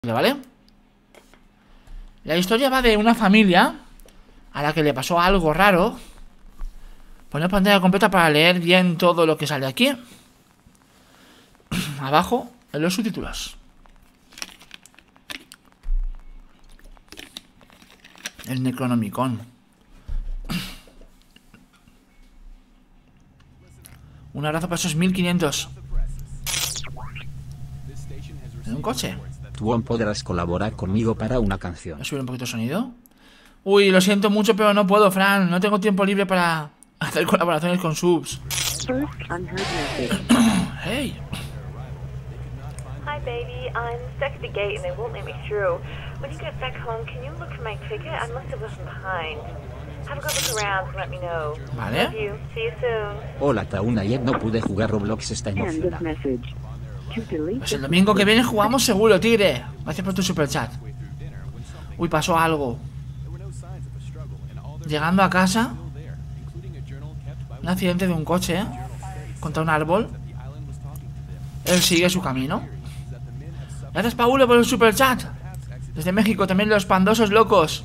¿Vale? La historia va de una familia a la que le pasó algo raro. Poner pantalla completa para leer bien todo lo que sale aquí. Abajo, en los subtítulos. El Necronomicon. Un abrazo para esos 1500. En un coche. Tú podrás colaborar conmigo para una canción. ¿Voy a subir un poquito el sonido? Uy, lo siento mucho, pero no puedo, Fran. No tengo tiempo libre para hacer colaboraciones con subs. Hey. Hi, baby. I'm stuck at the gate and they won't let me through. When you get back home, can you look for my ticket? I must have left it behind. Have a good look around and let me know. Vale. Love you. See you soon. Hola, Taun, ayer no pude jugar Roblox, está emocionada. Pues el domingo que viene jugamos seguro, tigre. Gracias por tu superchat. Uy, pasó algo. Llegando a casa, un accidente de un coche contra un árbol. Él sigue su camino. Gracias, Paulo, por el superchat. Desde México también los pandosos locos.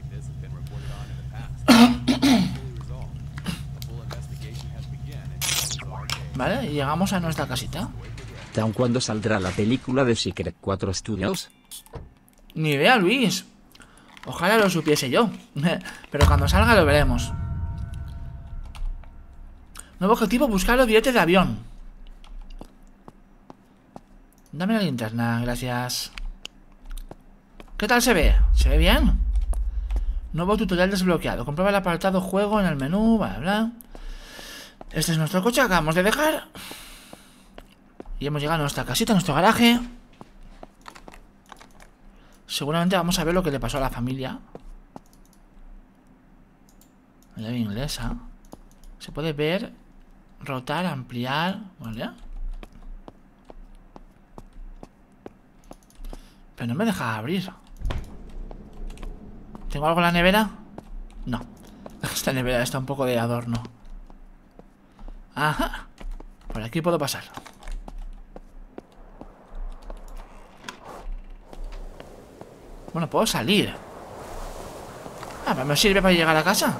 Vale, y llegamos a nuestra casita. Taun, ¿cuándo saldrá la película de Secret 4 Studios? Ni idea, Luis. Ojalá lo supiese yo. Pero cuando salga lo veremos. Nuevo objetivo, buscar los billetes de avión. Dame la linterna, gracias. ¿Qué tal se ve? ¿Se ve bien? Nuevo tutorial desbloqueado. Comprueba el apartado juego en el menú, bla, bla. Este es nuestro coche que acabamos de dejar. Y hemos llegado a nuestra casita, a nuestro garaje. Seguramente vamos a ver lo que le pasó a la familia. La llave inglesa. Se puede ver, rotar, ampliar, ¿vale? Pero no me deja abrir. ¿Tengo algo en la nevera? No. Esta nevera está un poco de adorno. Ajá. Por aquí puedo pasar. Bueno, puedo salir. Pero me sirve para llegar a casa.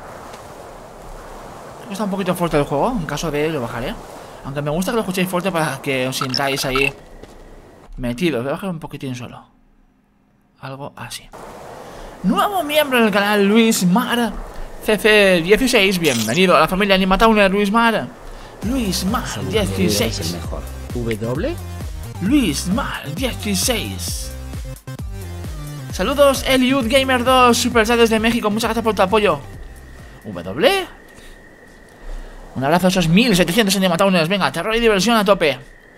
Creo que está un poquito fuerte el juego. En caso de lo bajaré. Aunque me gusta que lo escuchéis fuerte para que os sintáis ahí metidos. Voy a bajar un poquitín solo. Algo así. Nuevo miembro del canal, Luis Mar CC16. Bienvenido a la familia Animatowner, Luis Mar. Luis Mar 16. Es el mejor. ¿W? Luis Mar 16. Saludos, Eliud Gamer 2, Superchat desde México. Muchas gracias por tu apoyo. W. Un abrazo a esos 1700 Animatowners. Venga, terror y diversión a tope.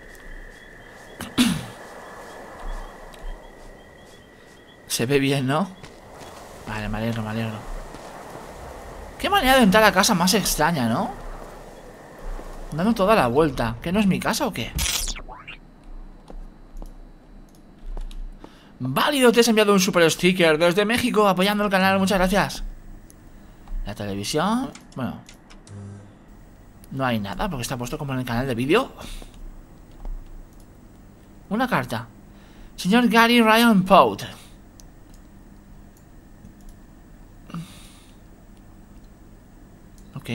Se ve bien, ¿no? Vale, me alegro, me alegro. Qué manera de entrar a casa más extraña, ¿no? Dando toda la vuelta. ¿Que no es mi casa o qué? Válido, te has enviado un super sticker desde México apoyando el canal, muchas gracias. La televisión, bueno, no hay nada porque está puesto como en el canal de vídeo. Una carta. Señor Gary Ryan Pout. Ok.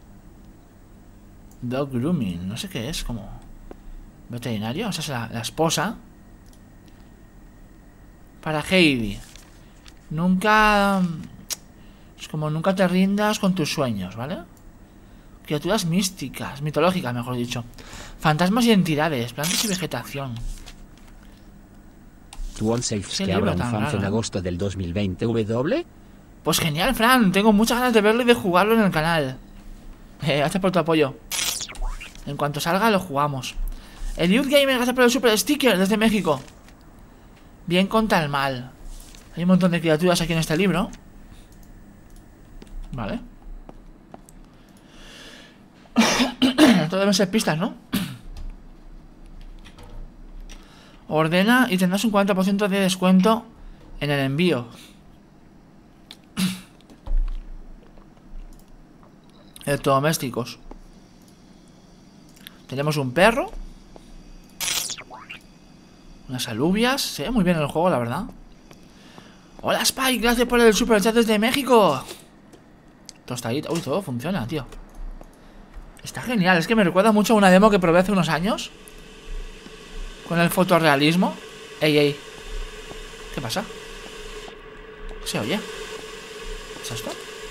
Dog grooming, no sé qué es, como veterinario, o sea, es la esposa. Para Heidi. Nunca... Es como nunca te rindas con tus sueños, ¿vale? Criaturas místicas, mitológicas, mejor dicho. Fantasmas y entidades, plantas y vegetación. ¿Tú on safe Ese que libro habrá un tan fans en raro, ¿eh? agosto del 2020 W? Pues genial, Fran. Tengo muchas ganas de verlo y de jugarlo en el canal. Gracias por tu apoyo. En cuanto salga, lo jugamos. El Youth Gamer, gracias por el super sticker desde México. Bien contra el mal. Hay un montón de criaturas aquí en este libro. Vale. Esto deben ser pistas, ¿no? Ordena y tendrás un 40% de descuento en el envío. Electrodomésticos. Tenemos un perro. Unas alubias. Se ve muy bien el juego, la verdad. Hola Spike, gracias por el super chat desde México. Tostadito. Uy, todo funciona, tío. Está genial, es que me recuerda mucho a una demo que probé hace unos años. Con el fotorrealismo. Ey, ey. ¿Qué pasa? ¿Qué se oye? ¿Qué es esto?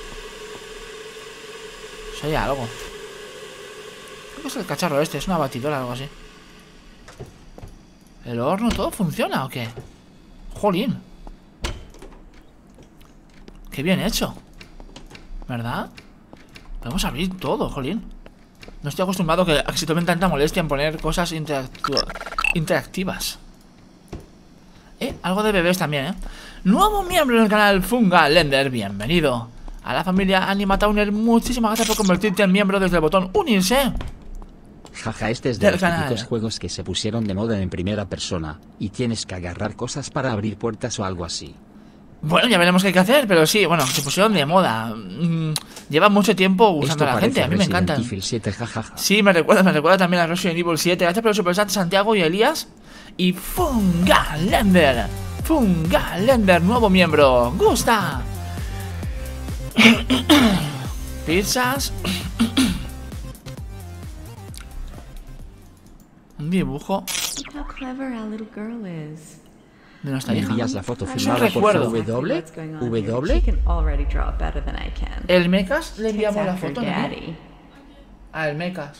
Se oye algo. Creo que es el cacharro este, es una batidora o algo así. ¿El horno todo funciona o qué? Jolín. Qué bien hecho, ¿verdad? Podemos abrir todo, jolín. No estoy acostumbrado a que se tomen tanta molestia en poner cosas interactivas. Algo de bebés también, Nuevo miembro del canal Fungalender, bienvenido a la familia Animatowner. Muchísimas gracias por convertirte en miembro desde el botón unirse. Jaja, este es de los típicos juegos que se pusieron de moda en primera persona y tienes que agarrar cosas para abrir puertas o algo así. Bueno, ya veremos qué hay que hacer, pero sí, bueno, se pusieron de moda. Lleva mucho tiempo usando a la gente, a mí me encantan. Resident Evil 7, jajaja. Sí, me recuerda también a Resident Evil 7. Gracias por el super chat, Santiago y Elías. Y Fungalender, nuevo miembro. ¡Gusta! Pizzas. Un dibujo de nuestra hija. ¿Envías la foto Es un firmada por recuerdo. W? El Mecas le enviamos la foto, ¿no? Ah, el Mecas.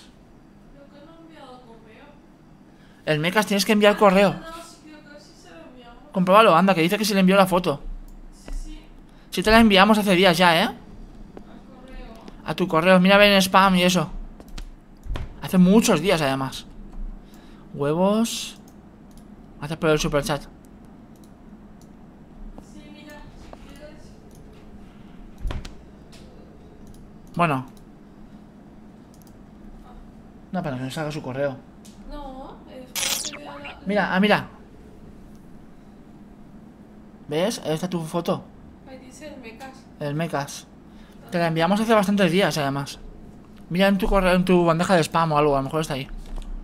El Mecas tienes que enviar correo. Compruébalo, anda, que dice que se le envió la foto. Si te la enviamos hace días ya, a tu correo, mira, ven en spam y eso. Hace muchos días además. Huevos. Gracias por el super chat. Bueno. No, para que no salga su correo. No, es para que vea la... Mira, mira. ¿Ves? Ahí está tu foto. Ahí dice el Mecas. El Mecas. Te la enviamos hace bastantes días además. Mira en tu correo, en tu bandeja de spam o algo, a lo mejor está ahí.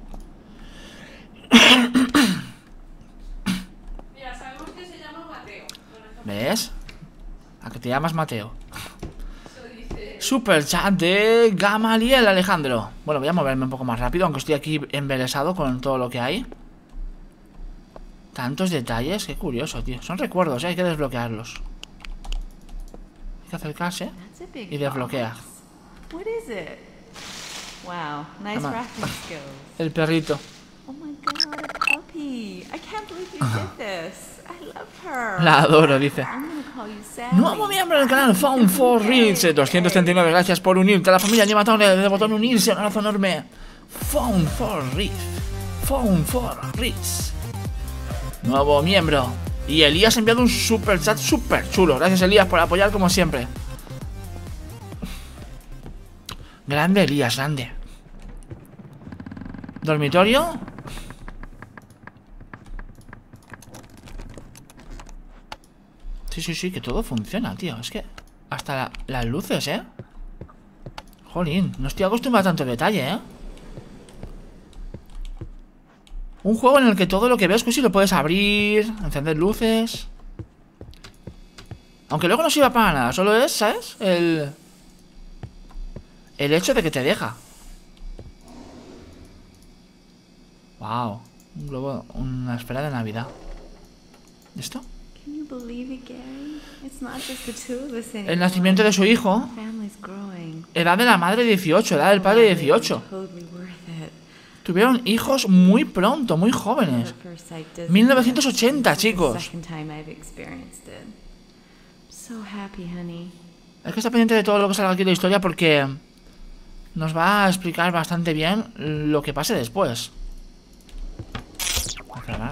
Mira, sabemos que se llama Mateo, por ejemplo. ¿Ves? A que te llamas Mateo. Eso dice... Super chat de Gamaliel Alejandro. Bueno, voy a moverme un poco más rápido, aunque estoy aquí embelesado con todo lo que hay. Tantos detalles, qué curioso, tío. Son recuerdos, hay que desbloquearlos. Hay que acercarse y desbloquea. What is it? Wow, nice Toma. wrapping skills. El perrito. Oh my god, a puppy. I can't believe you did this. I love her. La adoro, dice. I'm gonna call you Sally. Nuevo miembro del canal Found for Reach 239, gracias por unirte a la familia Animatowner. Desde el botón unirse, un abrazo enorme. Found for Reach. Found for Reach. Nuevo miembro. Y Elías ha enviado un super chat super chulo. Gracias, Elías, por apoyar como siempre. Grande, Elías, grande. Dormitorio. Sí, que todo funciona, tío. Es que hasta las luces, Jolín, no estoy acostumbrado a tanto detalle, Un juego en el que todo lo que ves, pues sí lo puedes abrir, encender luces. Aunque luego no sirva para nada, solo es, ¿sabes? El hecho de que te deja. Wow, un globo, una esfera de Navidad. ¿Esto? Can you believe it, Gary? It's not just the two of us anymore. El nacimiento de su hijo. Family's growing. Edad de la madre 18, edad del padre 18. Totally worth it. Tuvieron hijos muy pronto, muy jóvenes. At first sight doesn't 1980, matter. This is the chicos. second time I've experienced it. I'm so happy, honey. Hay que estar pendiente de todo lo que salga aquí de la historia porque nos va a explicar bastante bien lo que pase después. A cerrar.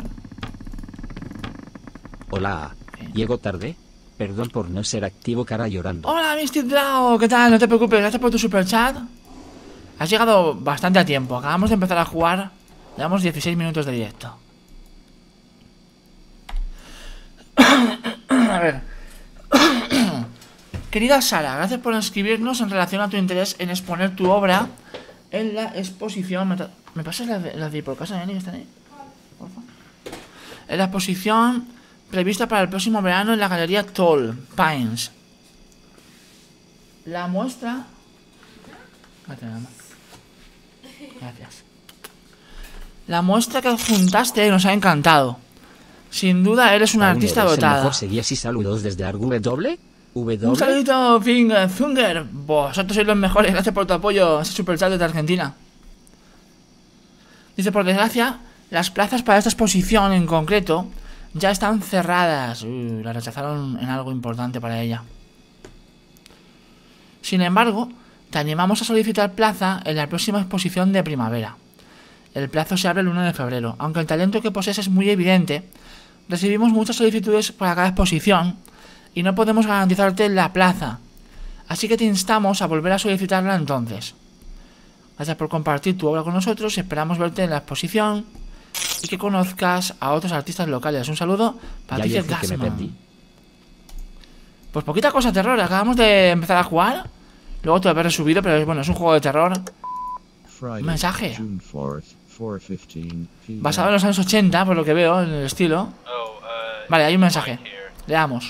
Hola, llego tarde. Perdón por no ser activo, cara llorando. Hola, Misty Drao, ¿qué tal? No te preocupes, gracias por tu super chat. Has llegado bastante a tiempo. Acabamos de empezar a jugar. Llevamos 16 minutos de directo. A ver. Querida Sara, gracias por escribirnos en relación a tu interés en exponer tu obra en la exposición. ¿Me pasas la de por casa, Neni, que están ahí? Por favor. en la exposición prevista para el próximo verano en la galería Tall Pines. La muestra... Gracias. La muestra que adjuntaste nos ha encantado. Sin duda eres una artista dotada. Mejor seguías y saludos desde W. Un saludito, Zunger. Vosotros sois los mejores. Gracias por tu apoyo. Ese superchat desde Argentina. Dice, por desgracia, las plazas para esta exposición en concreto ya están cerradas. La rechazaron en algo importante para ella. Sin embargo, te animamos a solicitar plaza en la próxima exposición de primavera. El plazo se abre el 1 de febrero. Aunque el talento que posees es muy evidente, recibimos muchas solicitudes para cada exposición y no podemos garantizarte la plaza. Así que te instamos a volver a solicitarla entonces. Gracias por compartir tu obra con nosotros y esperamos verte en la exposición y que conozcas a otros artistas locales. Un saludo, Patricia Gassman. Pues poquita cosa terror. Acabamos de empezar a jugar. Luego te lo habré resubido, pero bueno, es un juego de terror. Un mensaje. Basado en los años 80, por lo que veo, en el estilo. Vale, hay un mensaje. Leamos.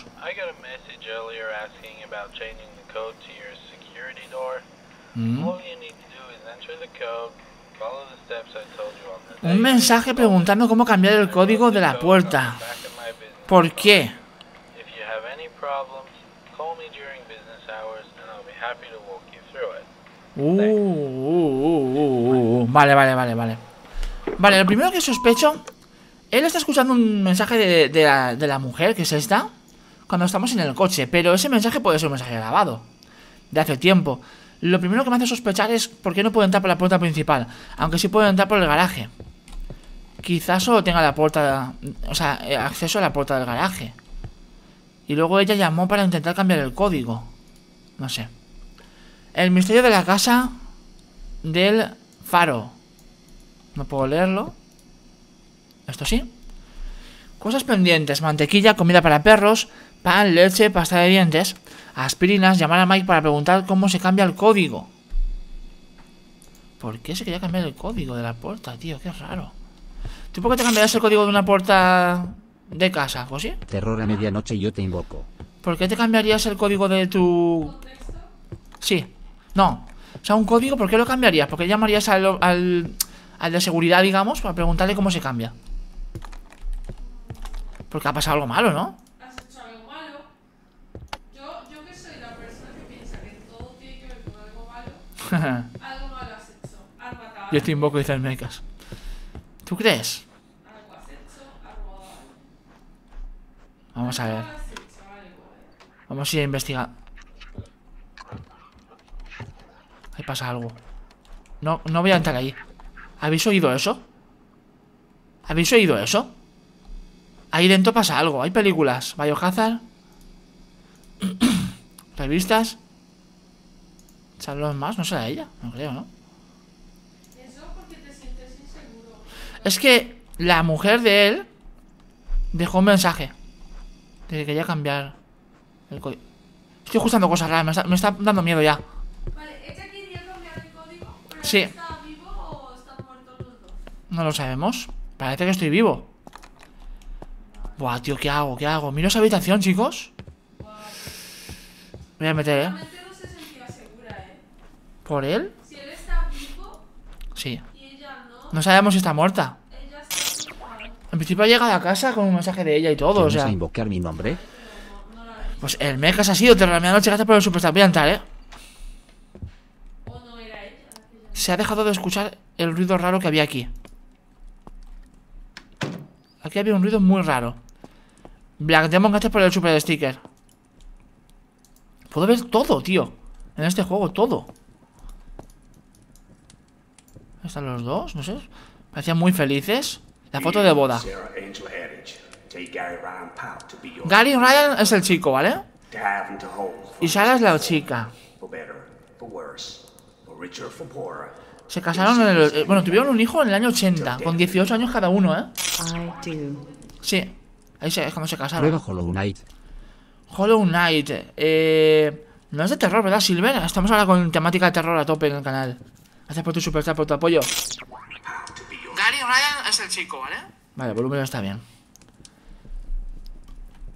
Un mensaje preguntando cómo cambiar el código de la puerta. ¿Por qué? Vale. Vale, lo primero que sospecho, él está escuchando un mensaje de la mujer, que es esta, cuando estamos en el coche. Pero ese mensaje puede ser un mensaje grabado de hace tiempo. Lo primero que me hace sospechar es por qué no puede entrar por la puerta principal, aunque sí puede entrar por el garaje. Quizás solo tenga la puerta, o sea, acceso a la puerta del garaje. Y luego ella llamó para intentar cambiar el código. No sé. El misterio de la casa del faro. No puedo leerlo. Esto sí. Cosas pendientes: mantequilla, comida para perros, pan, leche, pasta de dientes, aspirinas. Llamar a Mike para preguntar cómo se cambia el código. ¿Por qué se quería cambiar el código de la puerta, tío? Qué raro. ¿Tú por qué te cambiarías el código de una puerta de casa, José? Terror a medianoche y yo te invoco. ¿Por qué te cambiarías el código de tu...? Sí. No. O sea, un código, ¿por qué lo cambiarías? ¿Por qué llamarías al de seguridad, digamos, para preguntarle cómo se cambia? Porque ha pasado algo malo, ¿no? ¿Has hecho algo malo? Yo que soy la persona que piensa que todo tiene que ver con algo malo. Algo malo has hecho. Has matado. Yo te invoco, dice el Mecas. ¿Tú crees? Algo has hecho, has robado algo. Vamos a ver. Algo has hecho, algo, Vamos a ir a investigar. Ahí pasa algo. No voy a entrar ahí. ¿Habéis oído eso? ¿Habéis oído eso? Ahí dentro pasa algo. Hay películas. Biohazard. Revistas. Charlotte más. No será ella. No creo, ¿no? Eso porque te sientes inseguro. Es que la mujer de él dejó un mensaje de que quería cambiar el código. Estoy ajustando cosas raras. Me está dando miedo ya. Vale, ¿ella quería cambiar el código? ¿Pero sí. ¿Está vivo o están muertos los dos? No lo sabemos. Parece que estoy vivo. Buah, tío, ¿qué hago? ¿Qué hago? Miro esa habitación, chicos. Voy a meter, Realmente no se sentía segura, ¿Por él? Si él está vivo Sí. y ella no, No sabemos si está muerta. ella está preocupada. En principio ha llegado a casa con un mensaje de ella y todo, o sea. ¿Vas a invocar mi nombre? Pues el Mecas ha sido Terra Medianoche. Gracias por el superstar. Voy a entrar, O no era ella. Se ha dejado de escuchar el ruido raro que había aquí. Aquí había un ruido muy raro. Black Demon, gracias por el super sticker. Puedo ver todo, tío. En este juego, todo. ¿Están los dos? No sé. Parecían muy felices. La foto de boda. Gary Ryan es el chico, ¿vale? Y Sarah es la chica. Se casaron en el... bueno, tuvieron un hijo en el año 80. Con 18 años cada uno, Sí. Ahí es cuando se casaron. Prueba Hollow Knight. Hollow Knight. No es de terror, ¿verdad, Silver? Estamos ahora con temática de terror a tope en el canal. Gracias por tu superstar, por tu apoyo. Gary Ryan es el chico, ¿vale? Vale, el volumen está bien.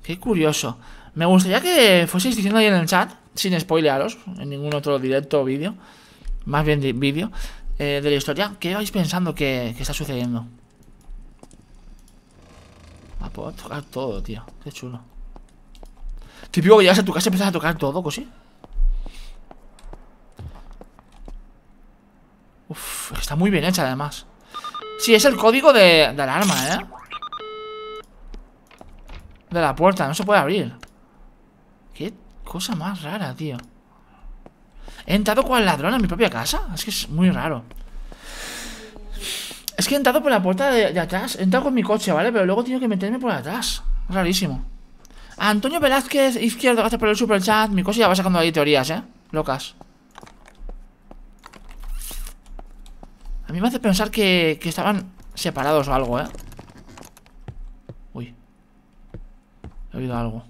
Qué curioso. Me gustaría que fueseis diciendo ahí en el chat, sin spoilearos, en ningún otro directo o vídeo, más bien vídeo, de la historia, ¿qué vais pensando que está sucediendo? Puedo tocar todo, tío. Qué chulo. Típico que llegas a tu casa y empiezas a tocar todo, cosí. Uf, está muy bien hecha además. Sí, es el código de alarma, de la puerta, no se puede abrir. Qué cosa más rara, tío. He entrado con el ladrón a mi propia casa. Es que es muy raro. Es que he entrado por la puerta de atrás. He entrado con mi coche, ¿vale? Pero luego tengo que meterme por atrás. Rarísimo. Antonio Velázquez, izquierdo, gracias por el super chat. Mi cosa ya va sacando ahí teorías, locas. A mí me hace pensar que estaban separados o algo, Uy. He oído algo.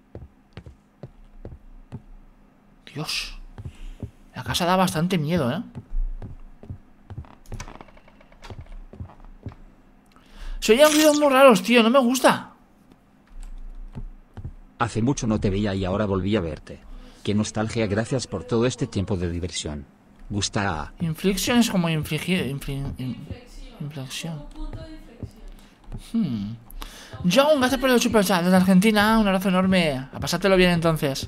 Dios. La casa da bastante miedo, Se oían ruidos muy raros, tío. No me gusta. Hace mucho no te veía y ahora volví a verte. Qué nostalgia, gracias por todo este tiempo de diversión. Gusta. Inflexión es como infligir. Inflexión. John, gracias por el super chat desde Argentina. Un abrazo enorme. A pasártelo bien entonces.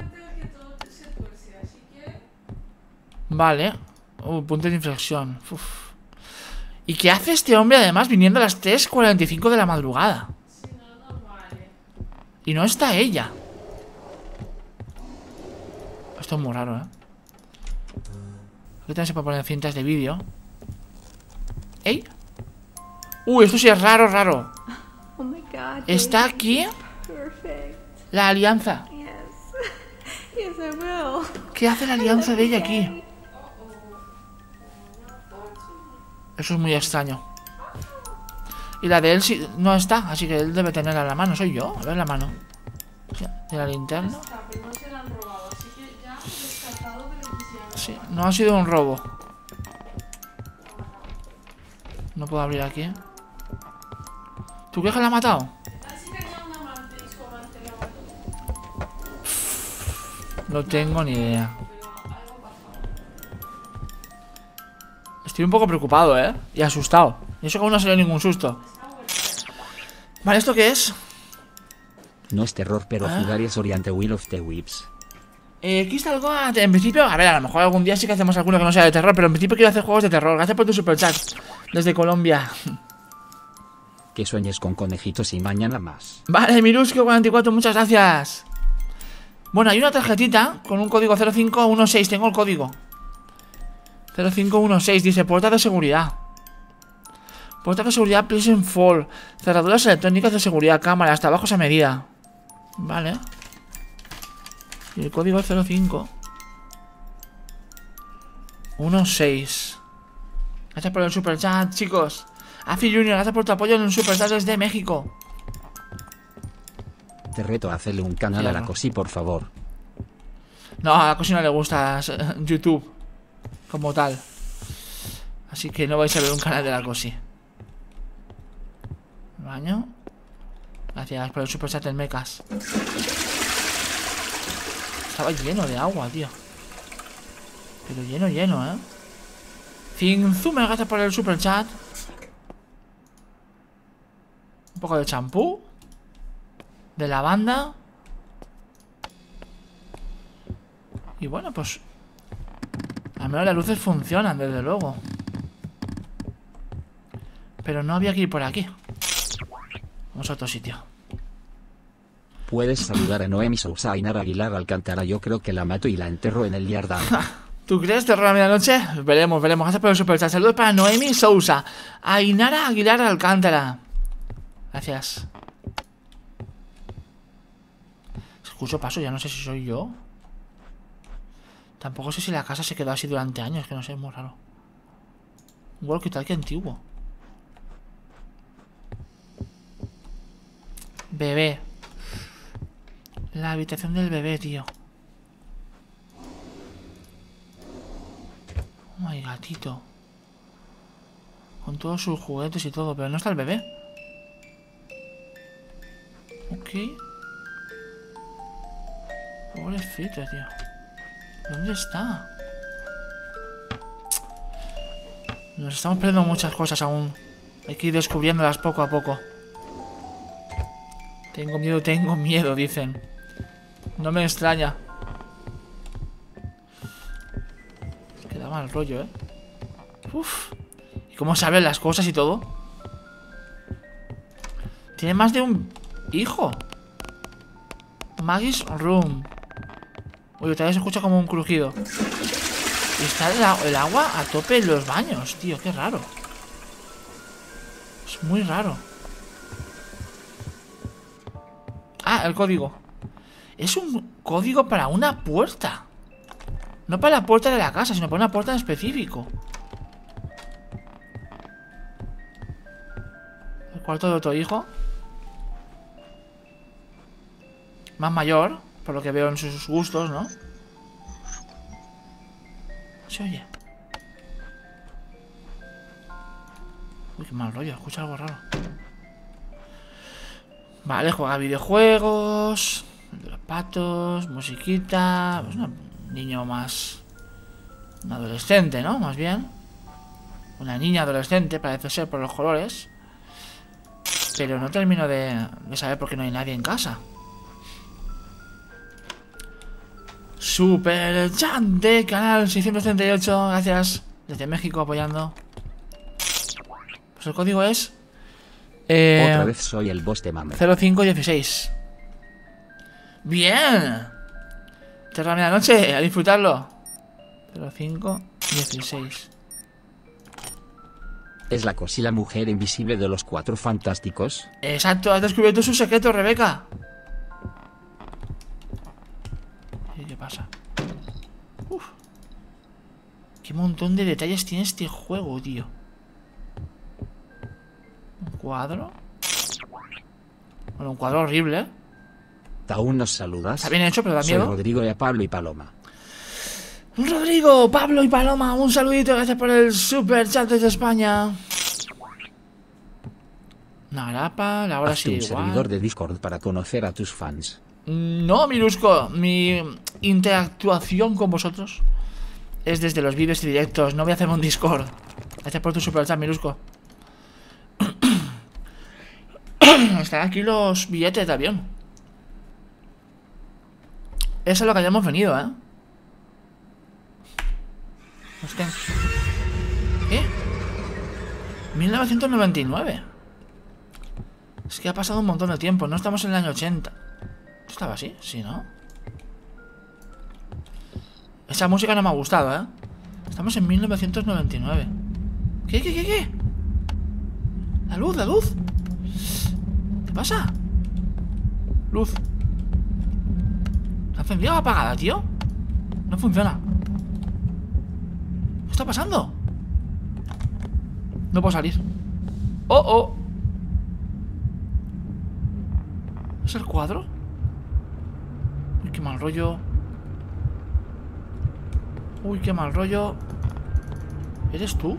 Vale. Punto de inflexión. Uf. ¿Y qué hace este hombre además viniendo a las 3:45 de la madrugada? Y no está ella. Esto es muy raro, Aquí también se puede poner cintas de vídeo. ¿Ey? Esto sí es raro, raro. Oh my God, Está aquí perfect. la alianza. Yes, I will. ¿Qué hace la alianza de ella aquí? Eso es muy extraño. Y la de él sí, no está, así que él debe tenerla en la mano. ¿Soy yo? A ver la mano. ¿De la linterna? Sí, no ha sido un robo. No puedo abrir aquí. ¿Tú crees que la ha matado? No tengo ni idea. Estoy un poco preocupado, y asustado. Y eso que aún no se le dio ningún susto. Vale, ¿esto qué es? No es terror, pero Jugarias Oriente Will of the Whips. Aquí está algo. En principio, a ver, a lo mejor algún día sí que hacemos alguno que no sea de terror. Pero en principio quiero hacer juegos de terror. Gracias por tu super chat. Desde Colombia. Que sueñes con conejitos y mañana más. Vale, Mirusko44, muchas gracias. Bueno, hay una tarjetita con un código 0516. Tengo el código 0516, dice puerta de seguridad. Puerta de seguridad, please and fall. Cerraduras electrónicas de seguridad, cámara, hasta abajo esa medida. Vale. Y el código es 0516. Gracias por el super chat, chicos. Afi Junior, gracias por tu apoyo en un super chat desde México. Te reto a hacerle un canal a la Cosi, por favor. No, a la Cosi no le gusta YouTube como tal. Así que no vais a ver un canal de la Cosi. Baño. Gracias por el super chat en mecas. Estaba lleno de agua, tío. Pero lleno, Finzume, gracias por el super chat. Un poco de champú. De lavanda. Y bueno, pues al menos las luces funcionan, desde luego. Pero no había que ir por aquí. Vamos a otro sitio. Puedes saludar a Noemi Sousa, Ainara Aguilar Alcántara. Yo creo que la mato y la enterro en el yardán. ¿Tú crees, terror a medianoche? Veremos. Gracias por el super chat. Saludos para Noemi Sousa, Ainara Aguilar Alcántara. Gracias. Escucho paso, ya no sé si soy yo. Tampoco sé si la casa se quedó así durante años, que no sé, es muy raro. Un walkie-talkie antiguo. Bebé. La habitación del bebé, tío. Oh my gatito. Con todos sus juguetes y todo, pero no está el bebé. Ok. Pobrecito, tío. ¿Dónde está? Nos estamos perdiendo muchas cosas aún. Hay que ir descubriéndolas poco a poco. Tengo miedo, dicen. No me extraña. Queda mal rollo, ¿eh? Uf. ¿Y cómo saben las cosas y todo? Tiene más de un hijo. Maggie's Room. Oye, otra vez se escucha como un crujido. Y está el agua a tope en los baños, tío. Qué raro. Es muy raro. Ah, el código. Es un código para una puerta. No para la puerta de la casa, sino para una puerta en específico. El cuarto de otro hijo. Más mayor, por lo que veo en sus gustos, ¿no? Se oye. Uy, qué mal rollo, escucha algo raro. Vale, juega videojuegos. De los patos, musiquita. Pues un niño más... Un adolescente, ¿no? Más bien. Una niña adolescente, parece ser, por los colores. Pero no termino de saber por qué no hay nadie en casa. Super chat de canal 638, gracias. Desde México apoyando. Pues el código es... Otra vez soy el boss de mame. 0516. Bien. Terra Medianoche, a disfrutarlo. 0516. ¿Es la cosila mujer invisible de los Cuatro Fantásticos? Exacto, has descubierto su secreto, Rebeca. ¿Y qué pasa? Uf. Qué montón de detalles tiene este juego, tío. Un cuadro. Bueno, un cuadro horrible, ¿eh? Aún nos saludas. Está bien hecho, pero da Soy miedo. Rodrigo y a Pablo y Paloma. Rodrigo, Pablo y Paloma, un saludito, gracias por el super chat desde España. Una grapa, la hora Hazte sí un igual. servidor de Discord para conocer a tus fans. No, Mirusco, mi interactuación con vosotros es desde los vídeos y directos. No voy a hacer un Discord. Gracias por tu super chat, Mirusco. Están aquí los billetes de avión. Eso es lo que hayamos venido, ¿eh? Hostia. ¿Qué? 1999. Es que ha pasado un montón de tiempo. No estamos en el año 80. ¿Estaba así? Sí, ¿no? Esa música no me ha gustado, ¿eh? Estamos en 1999. ¿Qué? La luz. ¿Qué pasa? Luz. ¿Está encendida o apagada, tío? No funciona. ¿Qué está pasando? No puedo salir. ¡Oh! ¿Es el cuadro? Uy, qué mal rollo. ¿Eres tú?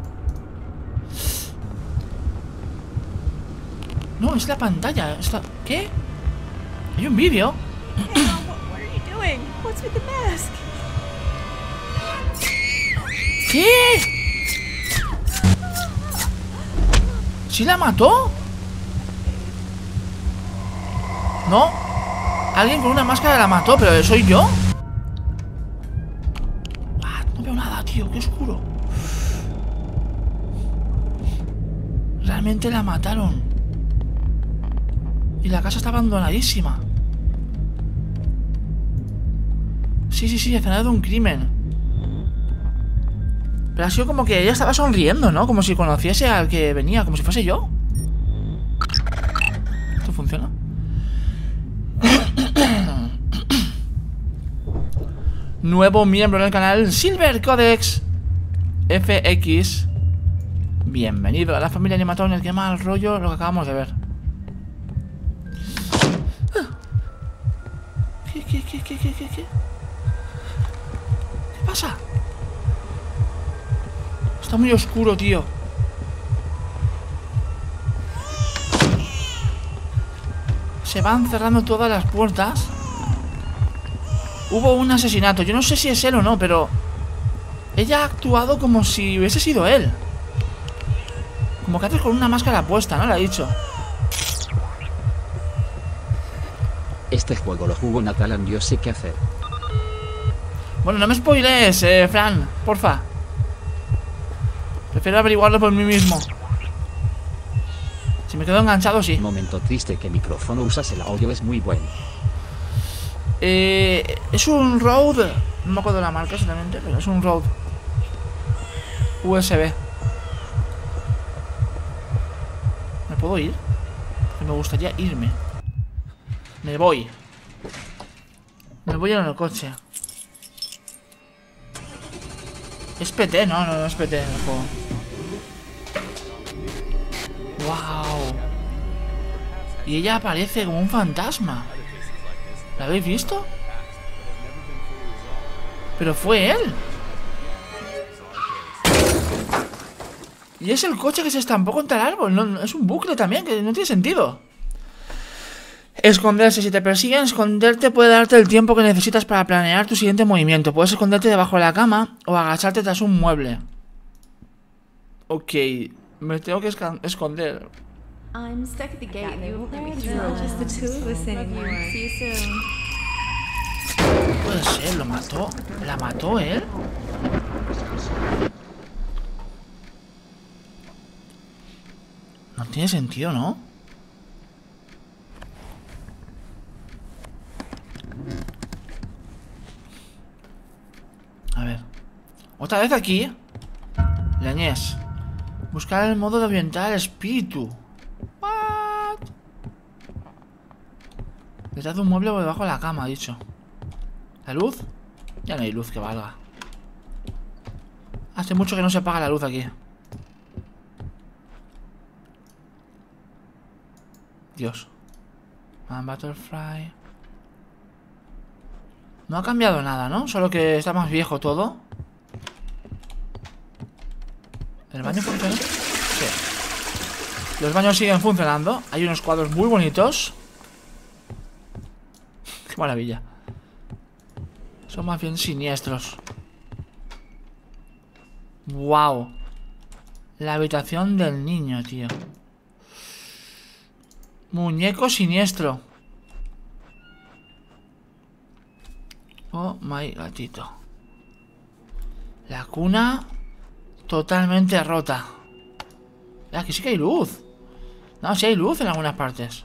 No, es la pantalla. ¿Qué? Hay un vídeo. Hey, Mom, what are you doing? What's with the mask? ¿Qué? ¿Sí la mató? No. Alguien con una máscara la mató, pero ¿soy yo? Ah, no veo nada, tío, qué oscuro. Realmente la mataron. Y la casa está abandonadísima. Sí, escenario de un crimen. Pero ha sido como que ella estaba sonriendo, ¿no? Como si conociese al que venía, como si fuese yo. ¿Esto funciona? Nuevo miembro en el canal, Silver Codex FX. Bienvenido a la familia Animatronic. Qué mal rollo lo que acabamos de ver. ¿Qué pasa? Está muy oscuro, tío. Se van cerrando todas las puertas. hubo un asesinato. Yo no sé si es él o no, pero ella ha actuado como si hubiese sido él. Como que haces con una máscara puesta, ¿no? Le ha dicho. Este juego lo jugó Natalan, yo sé qué hacer. Bueno, no me spoilees, Fran, porfa. Prefiero averiguarlo por mí mismo. Si me quedo enganchado, sí. Momento triste, que micrófono usas, el audio es muy bueno. Es un Rode. No me acuerdo la marca exactamente, pero es un Rode USB. ¿Me puedo ir? Que me gustaría irme. Me voy. Me voy en el coche. Es PT, no es PT el juego. Wow. Y ella aparece como un fantasma. ¿La habéis visto? Pero fue él. Y es el coche que se estampó contra el árbol. No, es un bucle también, que no tiene sentido. Esconderse. Si te persiguen, esconderte puede darte el tiempo que necesitas para planear tu siguiente movimiento. Puedes esconderte debajo de la cama o agacharte tras un mueble. Ok, me tengo que esconder. I'm stuck at the gate and they won't let me through. Just the two of us anymore. See you soon. Puede ser, lo mató. ¿La mató él? No tiene sentido, ¿no? A ver. Otra vez aquí. Leñés. Buscar el modo de orientar al espíritu. What? Detrás de un mueble o debajo de la cama, ha dicho. ¿La luz? Ya no hay luz que valga. Hace mucho que no se apaga la luz aquí. Dios. Butterfly. No ha cambiado nada, ¿no? Solo que está más viejo todo. ¿El baño funciona? Sí. Los baños siguen funcionando. Hay unos cuadros muy bonitos. Qué maravilla. Son más bien siniestros. Wow. La habitación del niño, tío. Muñeco siniestro. Oh my gatito. La cuna totalmente rota. Aquí sí que hay luz. No, sí hay luz en algunas partes.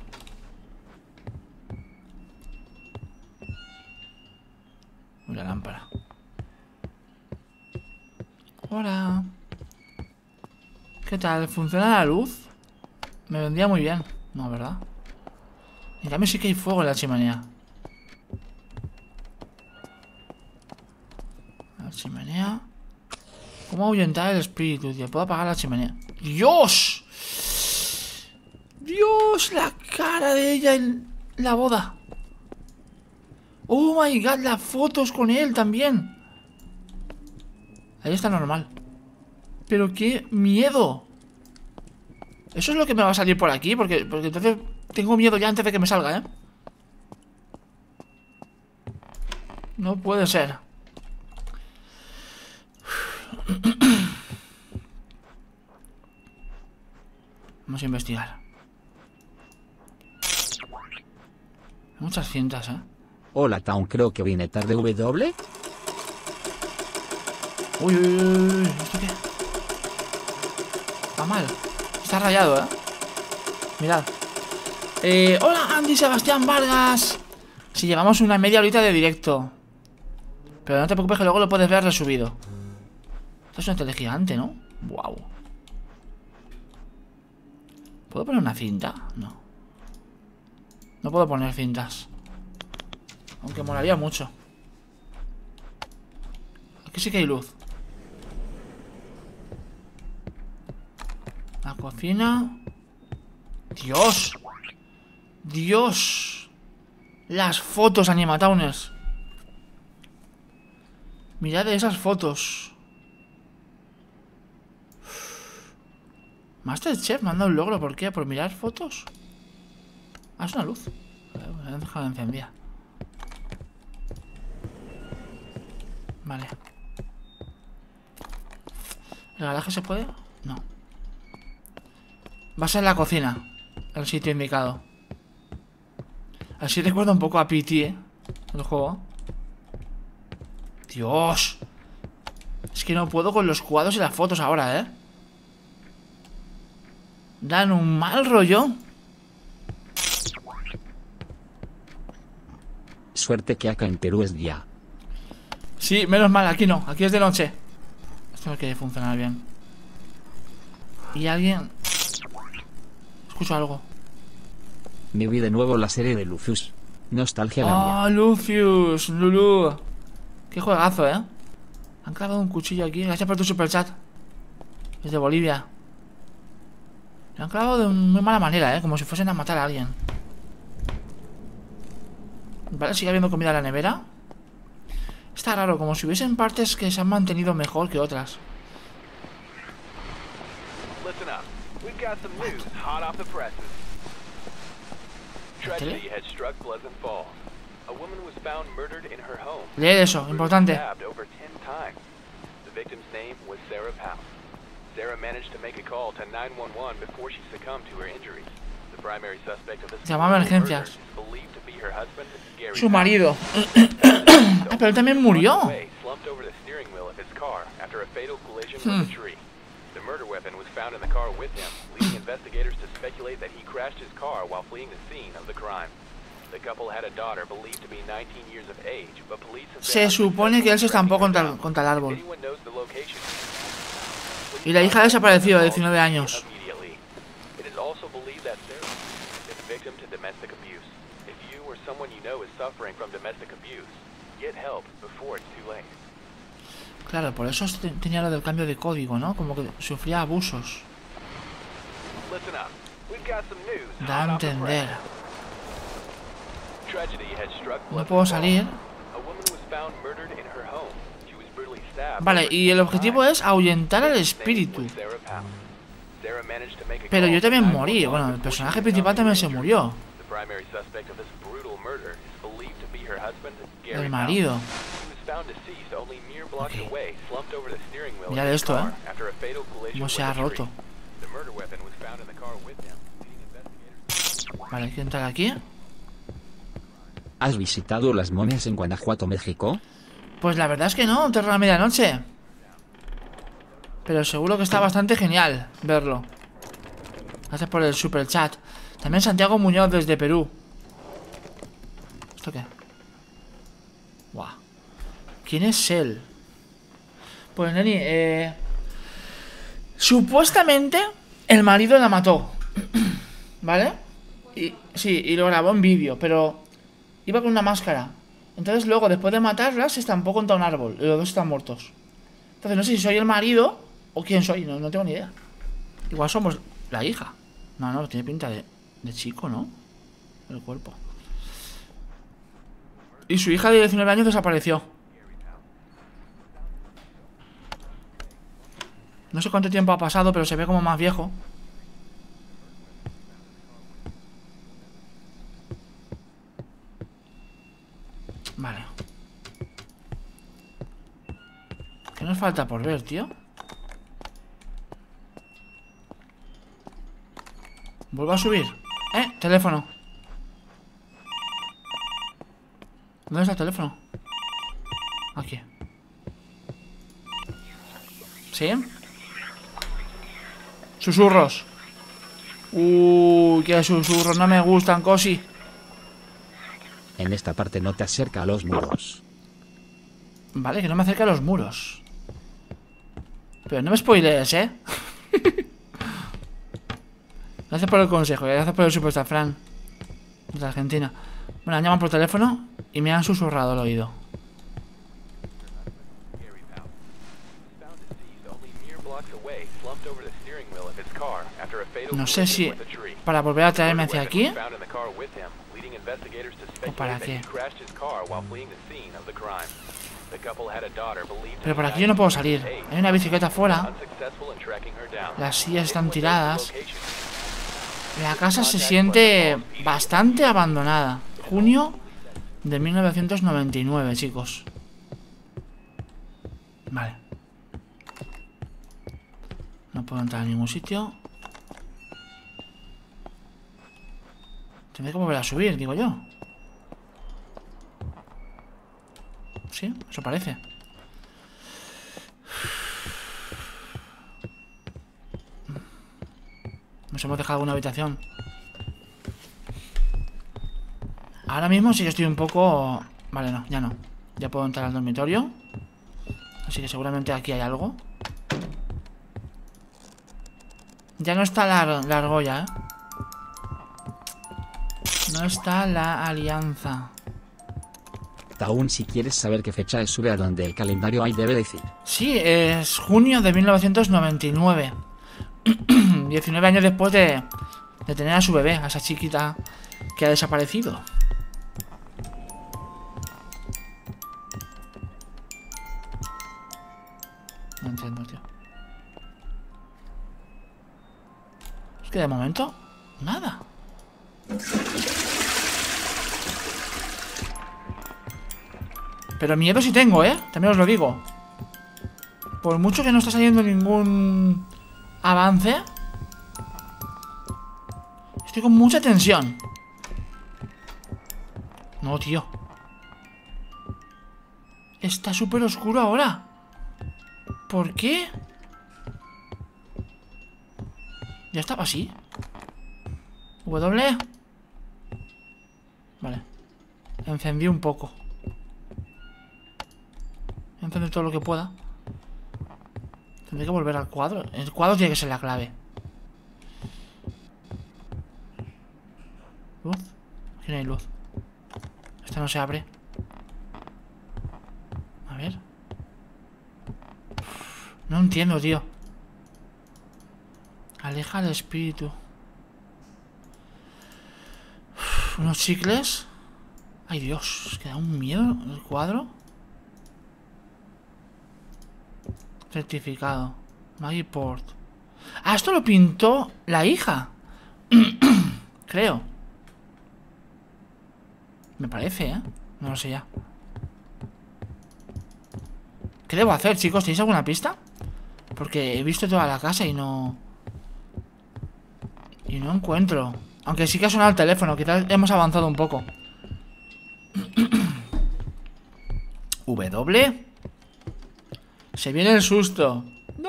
La lámpara. Hola. ¿Qué tal? ¿Funciona la luz? Me vendría muy bien. No, ¿verdad? En cambio sí que hay fuego en la chimenea. La chimenea. ¿Cómo ahuyentar el espíritu, tío? ¿Puedo apagar la chimenea? ¡Dios! ¡Dios! La cara de ella en la boda. ¡Oh, my God! Las fotos con él también. Ahí está normal. ¡Pero qué miedo! Eso es lo que me va a salir por aquí. Porque entonces tengo miedo ya antes de que me salga, ¿eh? No puede ser. Vamos a investigar. Hay muchas cintas, ¿eh? Hola, Town, creo que vine tarde. ¿W? Uy, uy, uy, ¿esto qué? Va mal. Está rayado, ¿eh? Mirad. Hola, Andy Sebastián Vargas. Si llevamos una media horita de directo. Pero no te preocupes que luego lo puedes ver resubido. Esto es una tele gigante, ¿no? Wow. ¿Puedo poner una cinta? No. No puedo poner cintas. Aunque molaría mucho. Aquí sí que hay luz. La cocina. ¡Dios! ¡Dios! Las fotos, Animatowners. Mirad esas fotos. Masterchef me han dado un logro. ¿Por qué? ¿Por mirar fotos? Ah, es una luz. Me han dejado encendida. Vale. ¿El garaje se puede? No. Va a ser la cocina, el sitio indicado. Así recuerda un poco a PT, el juego. Dios. Es que no puedo con los cuadros y las fotos ahora, Dan un mal rollo. Suerte que acá en Perú es día. Sí, menos mal, aquí no, aquí es de noche. Esto no quiere funcionar bien. Y alguien... Escucho algo. Me vi de nuevo la serie de Lucius. Nostalgia la mía. Oh, Lucius, Lulu. Qué juegazo, Han clavado un cuchillo aquí. Gracias por tu superchat. Desde Bolivia. Lo han clavado de muy mala manera, como si fuesen a matar a alguien. Vale, sigue habiendo comida en la nevera. Está raro, como si hubiesen partes que se han mantenido mejor que otras. Listen up. We've got some news hot off the presses. Tragedy has struck Pleasant Falls. A woman was found murdered in her home. Lee eso, importante. Stabbed over 10 times. The victim's name was Sarah Powell. Sarah managed to make a call to 911 before she succumbed to her injuries. The primary suspect of this llamaba a emergencias. is believed to be her husband, Gary Su marido. Pero él también murió. slumped over the steering wheel of his car after a fatal collision with a tree. The murder weapon was found in the car with him, leading investigators to speculate that he crashed his car while fleeing the scene of the crime. The couple had a daughter believed to be 19 years of age, but police have Se supone que él se estampó contra el árbol. anyone knows the location. Y la hija ha desaparecido de 19 años. Immediately. It is also believed that Sarah is a victim to domestic abuse. If you or someone you know is suffering from domestic abuse, get help before it's too late. Claro, por eso tenía lo del cambio de código, ¿no? Como que sufría abusos. Listen up. We've got some news. Da a entender. Tragedy had struck No puedo salir. A woman was found murdered in her home. She was brutally stabbed. Vale, y el objetivo es ahuyentar al espíritu. Sarah managed to make a Pero call yo también to morí. 911 Bueno, el before personaje she principal también se succumbed to her murió. injuries. The primary suspect of this brutal murder is believed to be her husband, Gary El Powell. marido. He was found deceased only mere blocks Ok. away, slumped over the steering wheel Mirad of his esto, car after a fatal collision Cómo with se ha a tree. roto. The murder weapon was found in the car with him, leading investigators. Vale, hay que entrar aquí. ¿Has visitado las momias en Guanajuato, México? Pues la verdad es que no, Terror a medianoche. Pero seguro que está bastante genial verlo. Gracias por el super chat. También Santiago Muñoz desde Perú. ¿Esto qué? Buah. ¿Quién es él? Pues Neni, supuestamente el marido la mató. ¿Vale? Y, sí, y lo grabó en vídeo, pero iba con una máscara. Entonces luego, después de matarla, se estampó contra un árbol. Y los dos están muertos. Entonces no sé si soy el marido o quién soy, no tengo ni idea. Igual somos la hija. No, tiene pinta de chico, ¿no? El cuerpo. Y su hija de 19 años desapareció. No sé cuánto tiempo ha pasado, pero se ve como más viejo. Vale. ¿Qué nos falta por ver, tío? Vuelvo a subir. Teléfono. ¿Dónde está el teléfono? Aquí. ¿Sí? Susurros. Qué susurros. No me gustan, Cosi. En esta parte no te acerca a los muros. Vale, que no me acerque a los muros. Pero no me spoilees, ¿eh? Gracias por el consejo, gracias por el supuesto, Fran. De Argentina. Bueno, han llamado por teléfono y me han susurrado al oído. No sé si para volver a traerme hacia aquí o para qué. Pero por aquí yo no puedo salir. Hay una bicicleta afuera. Las sillas están tiradas. La casa se siente bastante abandonada. Junio de 1999, chicos. Vale. No puedo entrar a ningún sitio. Tendré que volver a subir, digo yo. Sí, eso parece. Nos hemos dejado una habitación. Ahora mismo sí que estoy un poco... Vale, no, ya no. Ya puedo entrar al dormitorio. Así que seguramente aquí hay algo. Ya no está la argolla, ¿eh? No está la alianza. Aún si quieres saber qué fecha es, sube a donde el calendario ahí debe decir. Sí, es junio de 1999. 19 años después de tener a su bebé, a esa chiquita que ha desaparecido. No entiendo, tío. Es que de momento, nada. Pero miedo sí tengo, ¿eh? También os lo digo. Por mucho que no está saliendo ningún avance, estoy con mucha tensión. No, tío. Está súper oscuro ahora. ¿Por qué? Ya estaba así. W. Vale. Encendí un poco. Encender todo lo que pueda. Tendré que volver al cuadro. El cuadro tiene que ser la clave. ¿Luz? Aquí no hay luz. Esta no se abre. A ver. No entiendo, tío. Aleja el espíritu. Unos chicles. Ay, Dios. Que da un miedo el cuadro. Certificado. Maggie Port. Ah, esto lo pintó la hija. Creo. Me parece, ¿eh? No lo sé ya. ¿Qué debo hacer, chicos? ¿Tenéis alguna pista? Porque he visto toda la casa y no... Y no encuentro. Aunque sí que ha sonado el teléfono. Quizás hemos avanzado un poco. W. Se viene el susto. ¡No!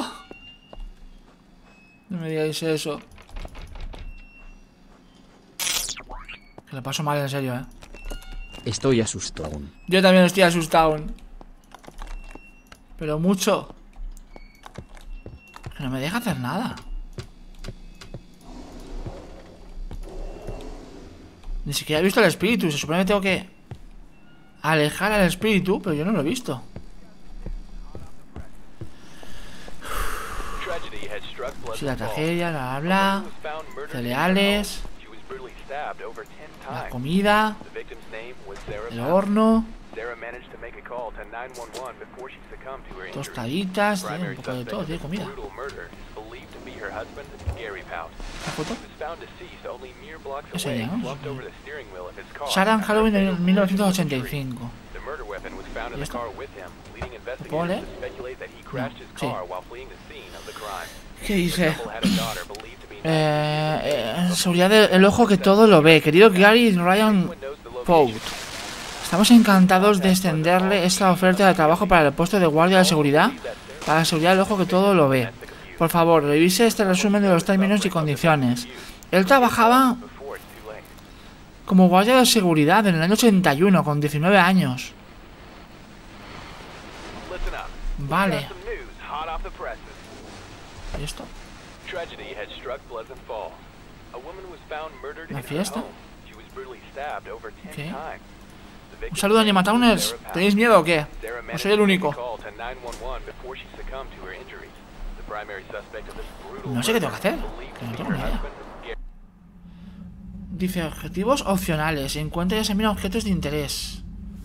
No me digáis eso. Que lo paso mal, en serio, ¿eh? Estoy asustado aún. Yo también estoy asustado. Pero mucho. Que no me deja hacer nada. Ni siquiera he visto el espíritu. Se supone que tengo que alejar al espíritu, pero yo no lo he visto. Sí, la tragedia, la bla, cereales, la comida, el horno, tostaditas, un poco de todo, tío, comida. ¿La foto? Es ella, ¿no? Sharon Halloween de 1985. ¿Y esto? ¿Lo puedo leer? No. Sí. ¿Qué dice? Seguridad del ojo que todo lo ve. Querido Gary Ryan Pout, estamos encantados de extenderle esta oferta de trabajo para el puesto de guardia de seguridad, para la seguridad del ojo que todo lo ve. Por favor, revise este resumen de los términos y condiciones. Él trabajaba como guardia de seguridad en el año 81, con 19 años. Vale. ¿Y esto? ¿La fiesta? ¿Qué? Un saludo, Animatowners. ¿Tenéis miedo o qué? ¿O soy el único? No sé qué tengo que hacer. Que no tengo ni idea. Dice objetivos opcionales. Encuentra y examina objetos de interés.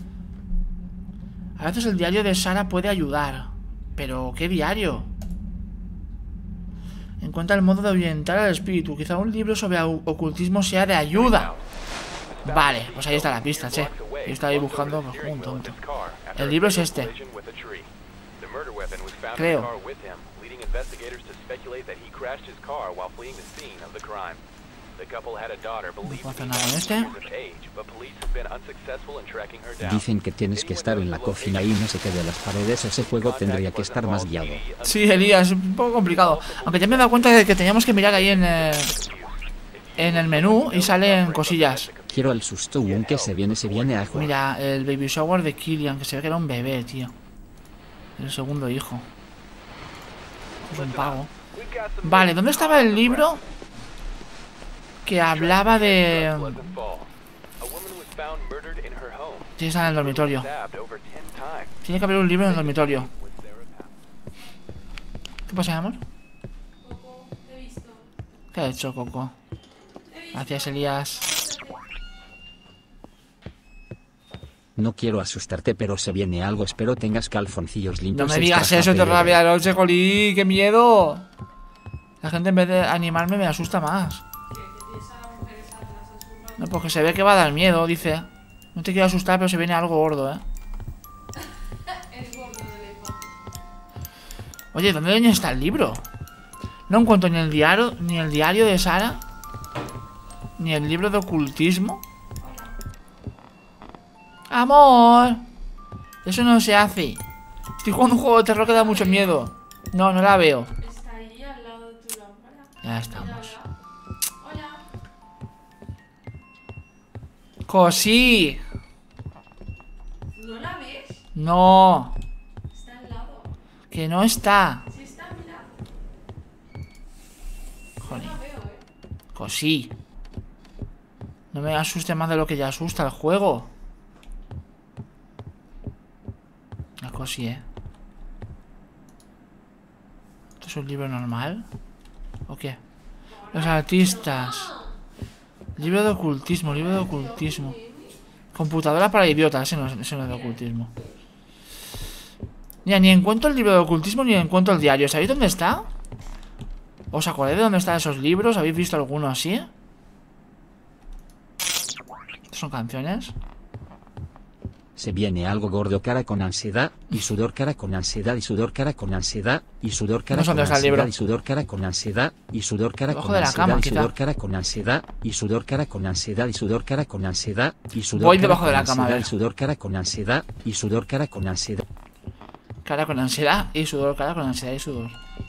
A veces el diario de Sarah puede ayudar. ¿Pero qué diario? Encuentra el modo de orientar al espíritu. Quizá un libro sobre ocultismo sea de ayuda. Vale, pues ahí está la pista, che. Yo estaba ahí buscando pues, como un tonto. El libro es este. murder weapon was found in Creo. the car with him, leading investigators to speculate that he crashed his car while fleeing the scene of the crime. The couple had a daughter believed to be 9 years of age, but police have been unsuccessful in tracking her down. Dicen que tienes que estar en la cocina y no se te de las paredes. Ese juego tendría que estar más guiado. Sí, Elías, es un poco complicado. Aunque ya me he dado cuenta de que teníamos que mirar ahí en el menú y salen cosillas. Quiero el susto que se viene a jugar. Mira, el baby shower de Killian, que se ve que era un bebé, tío. El segundo hijo. Es un pago. Vale, ¿dónde estaba el libro que hablaba de... Tiene que estar en el dormitorio. Tiene que haber un libro en el dormitorio. ¿Qué pasa, amor? Coco, te he visto. ¿Qué ha hecho, Coco? Gracias, Elías. No quiero asustarte, pero se viene algo. Espero tengas calzoncillos limpios. No me digas eso, te rabia la noche, jolí. ¡Qué miedo! La gente en vez de animarme me asusta más. No, porque se ve que va a dar miedo, dice. No te quiero asustar, pero se viene algo gordo, Es gordo de lejos. Oye, ¿dónde coño está el libro? No encuentro ni el diario de Sara, ni el libro de ocultismo. ¡Amor! Eso no se hace. Estoy jugando un juego de terror que da mucho miedo. No, no la veo. Está ahí al lado de tu lámpara. Ya estamos. Hola. ¡Cosí! ¿No la ves? No, Está al lado. que no está. Sí está, mira. Joder, No la veo, Cosí. No me asuste más de lo que ya asusta el juego. La Cosí, ¿Esto es un libro normal? ¿O qué? Los artistas. Libro de ocultismo, libro de ocultismo. Computadora para idiotas, ese no es de ocultismo. Mira, ni encuentro el libro de ocultismo ni encuentro el diario. ¿Sabéis dónde está? ¿Os acordáis de dónde están esos libros? ¿Habéis visto alguno así? ¿Estos son canciones? Se viene algo gordo, cara con ansiedad y sudor, cara con ansiedad y sudor, cara con ansiedad y sudor, cara No sé con dónde está el libro. ansiedad y sudor, cara con ansiedad y sudor, cara Debajo con de la ansiedad cama, y quizá. sudor, cara con ansiedad y sudor, cara con ansiedad y sudor, cara con ansiedad y sudor. Voy cara debajo con de la cama, a ansiedad ver. y sudor, cara con ansiedad y sudor, cara con ansiedad. Cara con ansiedad y sudor, cara con ansiedad y sudor.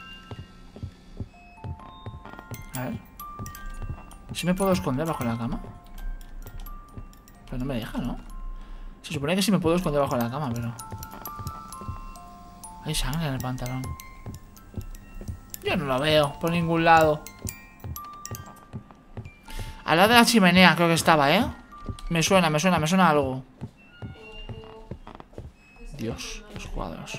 A ver. ¿Si me puedo esconder bajo la cama? Pero no me deja, ¿no? Se supone que sí me puedo esconder bajo la cama, pero... Hay sangre en el pantalón. Yo no lo veo por ningún lado. Al lado de la chimenea creo que estaba, ¿eh? Me suena algo. Dios, los cuadros.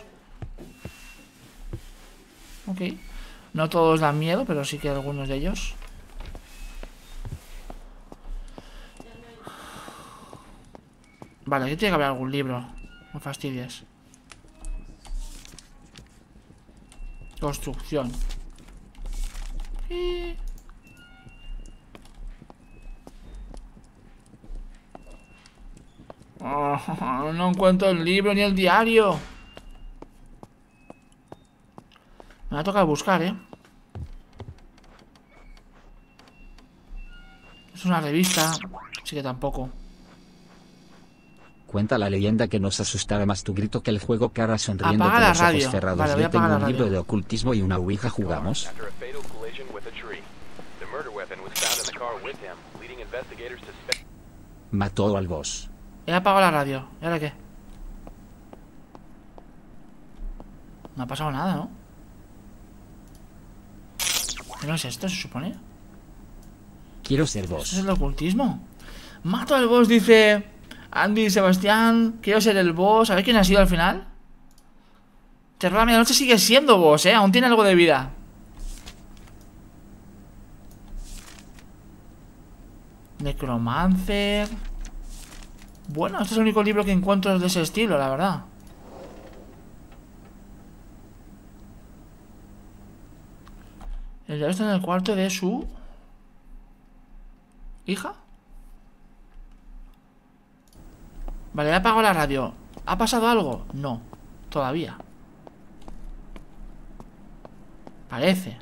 Ok. No todos dan miedo, pero sí que algunos de ellos. Vale, aquí tiene que haber algún libro. No fastidies. Construcción. Oh, no encuentro el libro ni el diario. Me va a tocar buscar, ¿eh? Es una revista. Así que tampoco. Cuenta la leyenda que nos asustará más tu grito que el juego, cara sonriendo Apaga con la los ojos radio. cerrados. Vale, voy a Yo tengo apagar un la libro radio. de ocultismo y una ouija, ¿jugamos? After a fatal collision with a tree. The murder weapon was found in the car with him, leading investigators to speculate. Mató al boss. He apagado la radio. ¿Y ahora qué? No ha pasado nada, ¿no? ¿Qué no es esto, se supone? Quiero ser ¿Eso boss. es el ocultismo? Mato al boss, dice Andy Sebastián. Quiero ser el boss. A ver quién ha sido al final. Terror a medianoche sigue siendo boss, Aún tiene algo de vida. Necromancer. Bueno, este es el único libro que encuentro de ese estilo, la verdad. El diario está en el cuarto de su hija. Vale, he apagado la radio. ¿Ha pasado algo? No, todavía. Parece.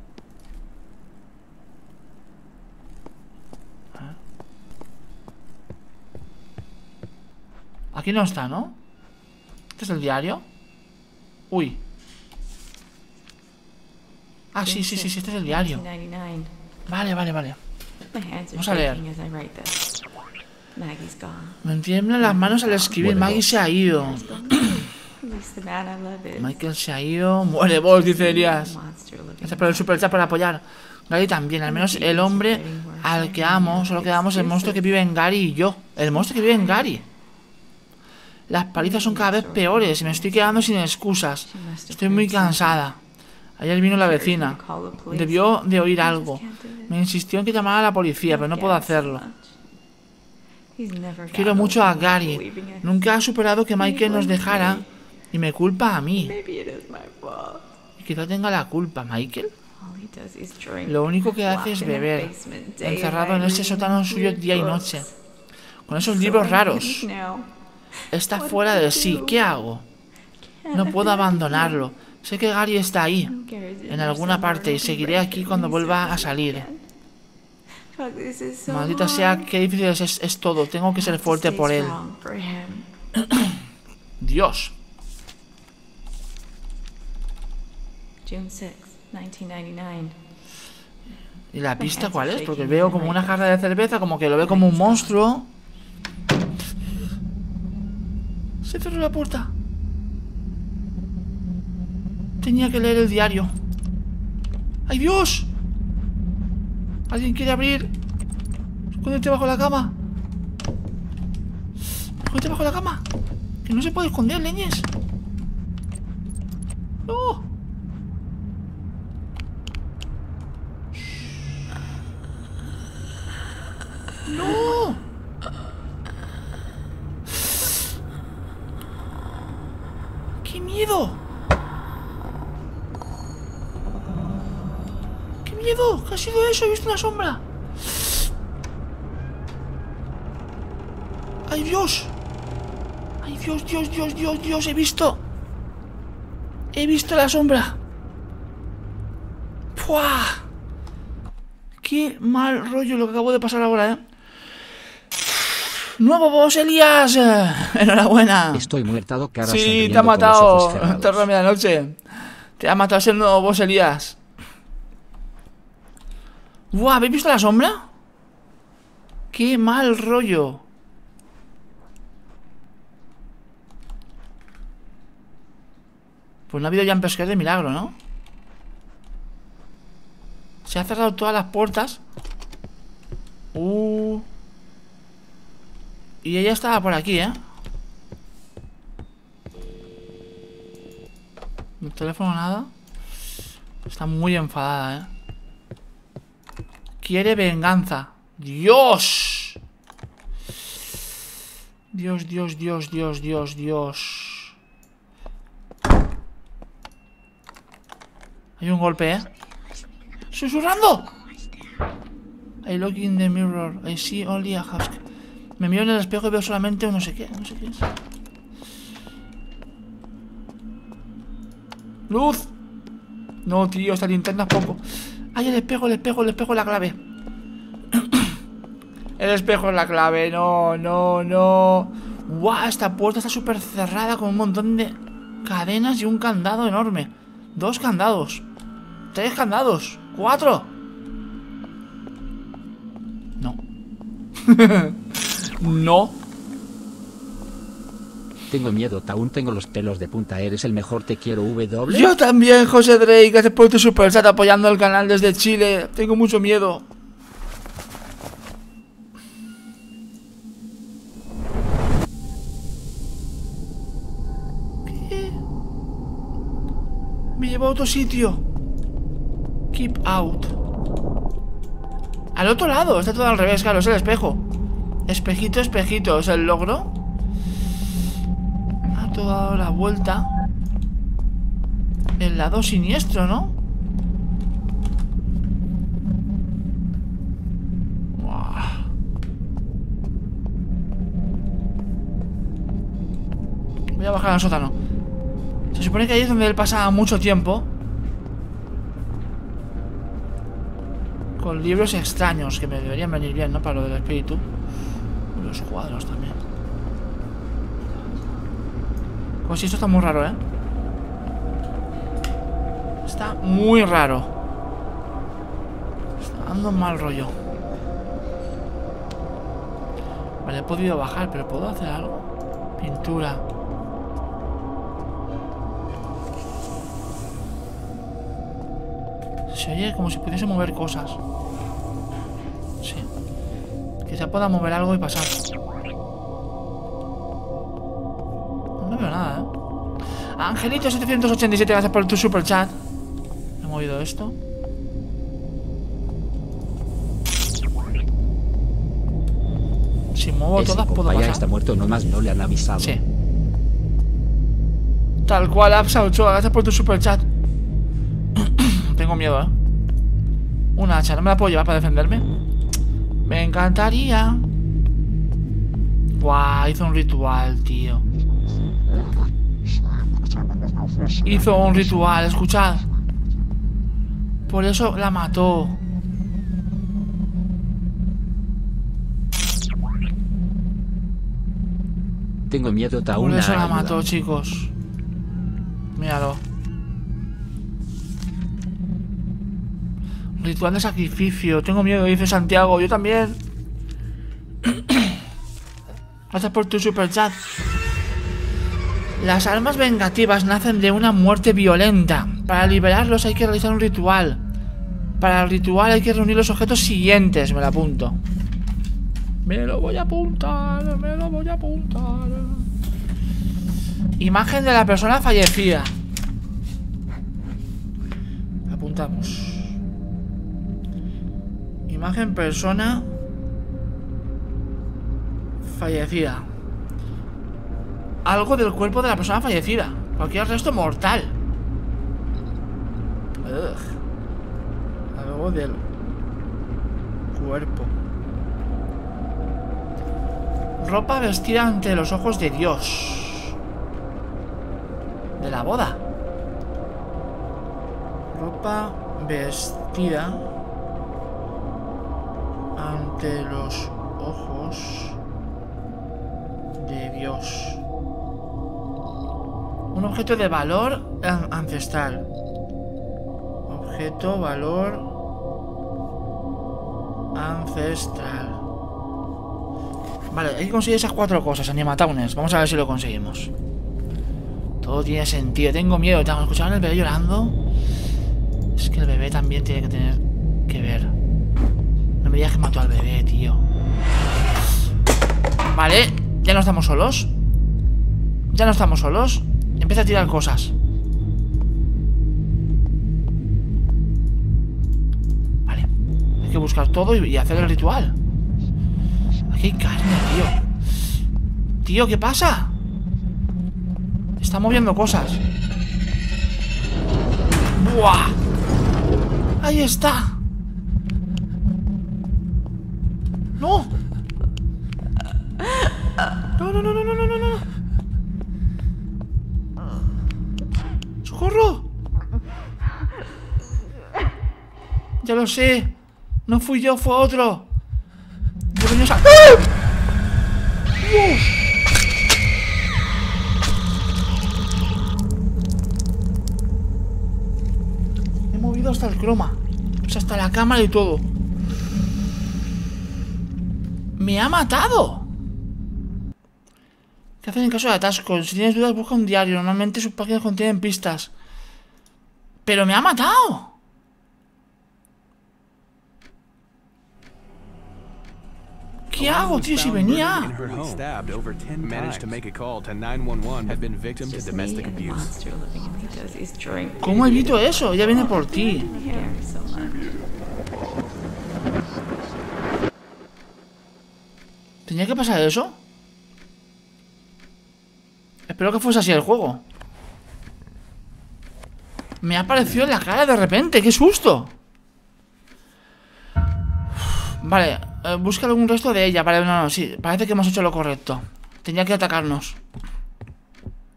Aquí no está, ¿no? ¿Este es el diario? Uy. Ah, sí, este es el diario. Vale. Vamos a leer. Me tiemblan las manos al escribir. Maggie se ha ido. Michael se ha ido. Muere vos, dice Elías. Gracias por el superchat, por apoyar. Gary también, al menos el hombre al que amo. Solo quedamos el monstruo que vive en Gary y yo. El monstruo que vive en Gary. Las palizas son cada vez peores y me estoy quedando sin excusas. Estoy muy cansada. Ayer vino la vecina. Debió de oír algo. Me insistió en que llamara a la policía, pero no puedo hacerlo. Quiero mucho a Gary. Nunca ha superado que Michael nos dejara y me culpa a mí. Y quizá tenga la culpa, Michael. Lo único que hace es beber, encerrado en ese sótano suyo día y noche, con esos libros raros. Está fuera de sí. ¿Qué hago? No puedo abandonarlo. Sé que Gary está ahí, en alguna parte, y seguiré aquí cuando vuelva a salir. Maldita sea, qué difícil es todo. Tengo que ser fuerte por él. Dios. June 6, 1999. ¿Y la pista cuál es? Porque veo como una jarra de cerveza, como que lo ve como un monstruo. Se cerró la puerta. Tenía que leer el diario. ¡Ay, Dios! ¿Alguien quiere abrir? Escóndete bajo la cama. Escóndete bajo la cama. Que no se puede esconder, leñes. ¡No! ¡No! ¡Qué miedo! ¡Qué miedo! ¿Qué ha sido eso? He visto una sombra. ¡Ay, Dios! ¡Ay, Dios, Dios! ¡He visto! ¡He visto la sombra! ¡Puah! ¡Qué mal rollo lo que acabo de pasar ahora, eh! ¡Nuevo boss, Elías! ¡Enhorabuena! Estoy muertado, cara. Sí, te ha matado. Terror de medianoche. Te ha matado ese nuevo boss, Elías. ¡Buah! ¿Habéis visto la sombra? ¡Qué mal rollo! Pues no ha habido jumpscare de milagro, ¿no? Se han cerrado todas las puertas. Y ella estaba por aquí, ¿eh? El teléfono nada. Está muy enfadada, ¿eh? Quiere venganza. ¡Dios! Dios. Hay un golpe, ¿eh? ¡Susurrando! I look in the mirror. I see only a husk. Me miro en el espejo y veo solamente un no sé qué. No sé qué es. ¡Luz! No, tío, esta linterna es poco. ¡Ay, el espejo es la clave! El espejo es la clave. No. ¡Guau! Esta puerta está súper cerrada con un montón de cadenas y un candado enorme. 2 candados. 3 candados. 4. No. No. Tengo miedo, aún tengo los pelos de punta. Eres el mejor, te quiero, W. Yo también, José Drake. Gracias por tu super chat apoyando el canal desde Chile. Tengo mucho miedo. ¿Qué? Me lleva a otro sitio. Keep out. Al otro lado, está todo al revés, claro, es el espejo. Espejito, es el logro. Ha dado la vuelta. El lado siniestro, ¿no? Uah. Voy a bajar al sótano. Se supone que ahí es donde él pasa mucho tiempo. Con libros extraños, que me deberían venir bien, ¿no? Para lo del espíritu. Y los cuadros también. Pues sí, esto está muy raro, ¿eh? Está muy raro. Está dando mal rollo. Vale, he podido bajar, pero ¿puedo hacer algo? Pintura. Se oye como si pudiese mover cosas. Sí. Quizá pueda mover algo y pasar. No veo nada, ¿eh? Angelito787, gracias por tu super chat. He movido esto. Si muevo Ese todas, puedo compa ya pasar. está muerto, nomás no le han avisado. Sí. Tal cual, Apsa Ochoa, gracias por tu super chat. Tengo miedo, ¿eh? Una hacha, ¿no me la puedo llevar para defenderme? Me encantaría. Guau, hizo un ritual, tío. Hizo un ritual, escuchad. Por eso la mató. Tengo miedo Por Tauna. eso la ayuda. mató, chicos. Míralo. Ritual de sacrificio. Tengo miedo, dice Santiago. Yo también. Gracias por tu super chat. Las almas vengativas nacen de una muerte violenta. Para liberarlos hay que realizar un ritual. Para el ritual hay que reunir los objetos siguientes. Me lo apunto. Me lo voy a apuntar. Me lo voy a apuntar. Imagen de la persona fallecida. Apuntamos. Imagen persona fallecida. Algo del cuerpo de la persona fallecida. Cualquier resto mortal. Ugh. Algo del cuerpo. Ropa vestida ante los ojos de Dios. De la boda. Ropa vestida ante los ojos de Dios. Un objeto de valor ancestral. Objeto, valor ancestral. Vale, hay que conseguir esas 4 cosas, Animatowns. Vamos a ver si lo conseguimos. Todo tiene sentido. Tengo miedo. ¿Escuchaban el bebé llorando? Es que el bebé también tiene que tener que ver. No me digas que mató al bebé, tío. Vale, ya no estamos solos. Ya no estamos solos. Empieza a tirar cosas. Vale, hay que buscar todo y hacer el ritual. Aquí hay carne, tío. Tío, ¿qué pasa? Está moviendo cosas. ¡Buah! Ahí está. ¡No! No, no, no, no, no, no, no, no. ¡Socorro! Ya lo sé. No fui yo, fue otro. Yo venía a... ¡Ah! ¡Dios! He movido hasta el croma. O sea, hasta la cámara y todo. ¡Me ha matado! ¿Qué hacen en caso de atascos? Si tienes dudas, busca un diario. Normalmente sus páginas contienen pistas. ¡Pero me ha matado! ¿Qué hago, tío? Si venía. ¿Cómo evito eso? Ella viene por ti. ¿Tenía que pasar eso? Espero que fuese así el juego. Me ha aparecido en la cara de repente. ¡Qué susto! Vale, busca algún resto de ella. Vale, no, sí, parece que hemos hecho lo correcto. Tenía que atacarnos.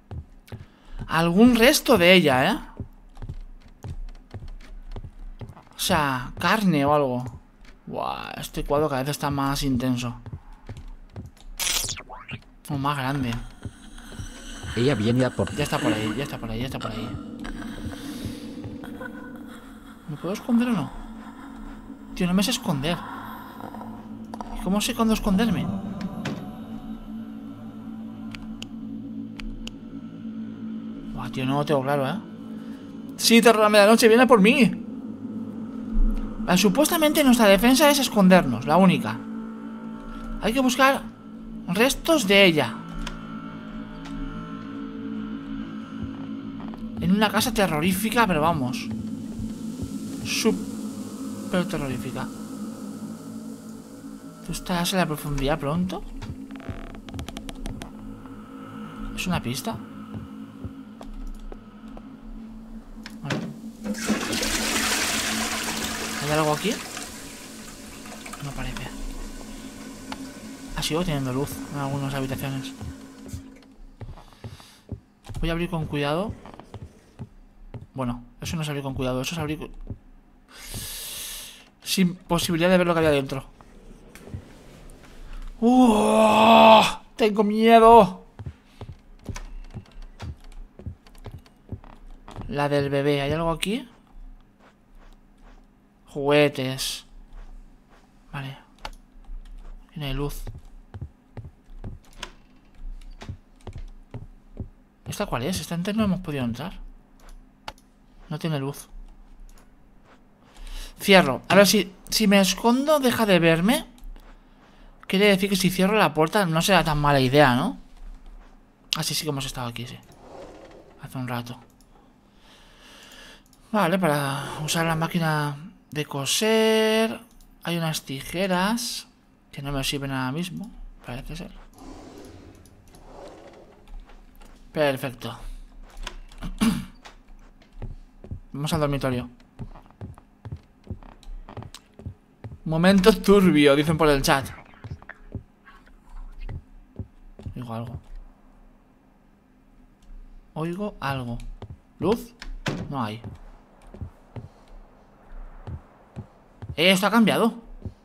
Algún resto de ella, ¿eh? O sea, carne o algo. Buah, este cuadro cada vez está más intenso. O más grande. Ella viene a por... Ya está por ahí, ya está por ahí, ya está por ahí. ¿Me puedo esconder o no? Tío, no me sé esconder. ¿Y cómo sé cuándo esconderme? Buah, tío, no lo tengo claro, ¿eh? Sí, terror a medianoche, viene por mí. Supuestamente nuestra defensa es escondernos, la única. Hay que buscar restos de ella. En una casa terrorífica, pero vamos, súper terrorífica. ¿Tú estarás en la profundidad pronto? ¿Es una pista? Vale. ¿Hay algo aquí? No parece. Ha sido teniendo luz en algunas habitaciones. Voy a abrir con cuidado. Bueno, eso no es abrir con cuidado, eso es abrir sin posibilidad de ver lo que había dentro. Tengo miedo. La del bebé, ¿hay algo aquí? Juguetes. Vale. Aquí no hay luz. ¿Esta cuál es? Esta antes no hemos podido entrar. No tiene luz. Cierro. A ver, si me escondo deja de verme. Quiere decir que si cierro la puerta no será tan mala idea, ¿no? Así sí que hemos estado aquí, sí. Hace un rato. Vale, para usar la máquina de coser. Hay unas tijeras que no me sirven ahora mismo, parece ser. Perfecto. Vamos al dormitorio. Momento turbio, dicen por el chat. Oigo algo. Oigo algo. ¿Luz? No hay. Esto ha cambiado.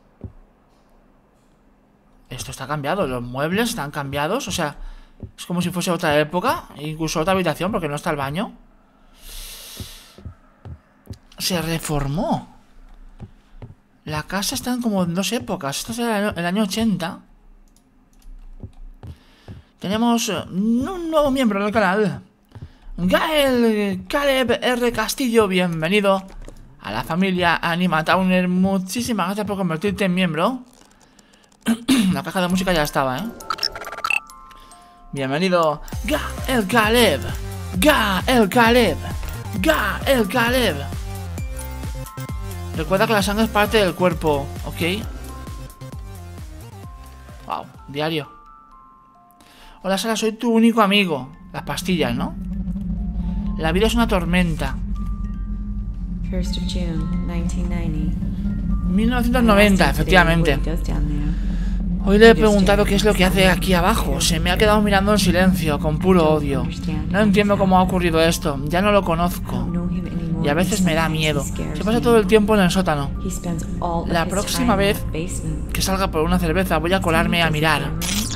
Esto está cambiado. Los muebles están cambiados. O sea, es como si fuese otra época. Incluso otra habitación, porque no está el baño. Se reformó. La casa está como en dos épocas. Esto es el año 80. Tenemos un nuevo miembro del canal. Gael Caleb R. Castillo, bienvenido a la familia Animatowner. Muchísimas gracias por convertirte en miembro. La caja de música ya estaba, ¿eh? Bienvenido, Gael Caleb. Gael Caleb. Gael Caleb. Recuerda que la sangre es parte del cuerpo, ¿ok? Wow, diario. Hola Sara, soy tu único amigo. Las pastillas, ¿no? La vida es una tormenta. 1st of June, 1990. 1990, efectivamente. Hoy le he preguntado qué es lo que hace aquí abajo. Se me ha quedado mirando en silencio, con puro odio. No entiendo cómo ha ocurrido esto. Ya no lo conozco. Y a veces me da miedo. Se pasa todo el tiempo en el sótano. La próxima vez que salga por una cerveza voy a colarme a mirar.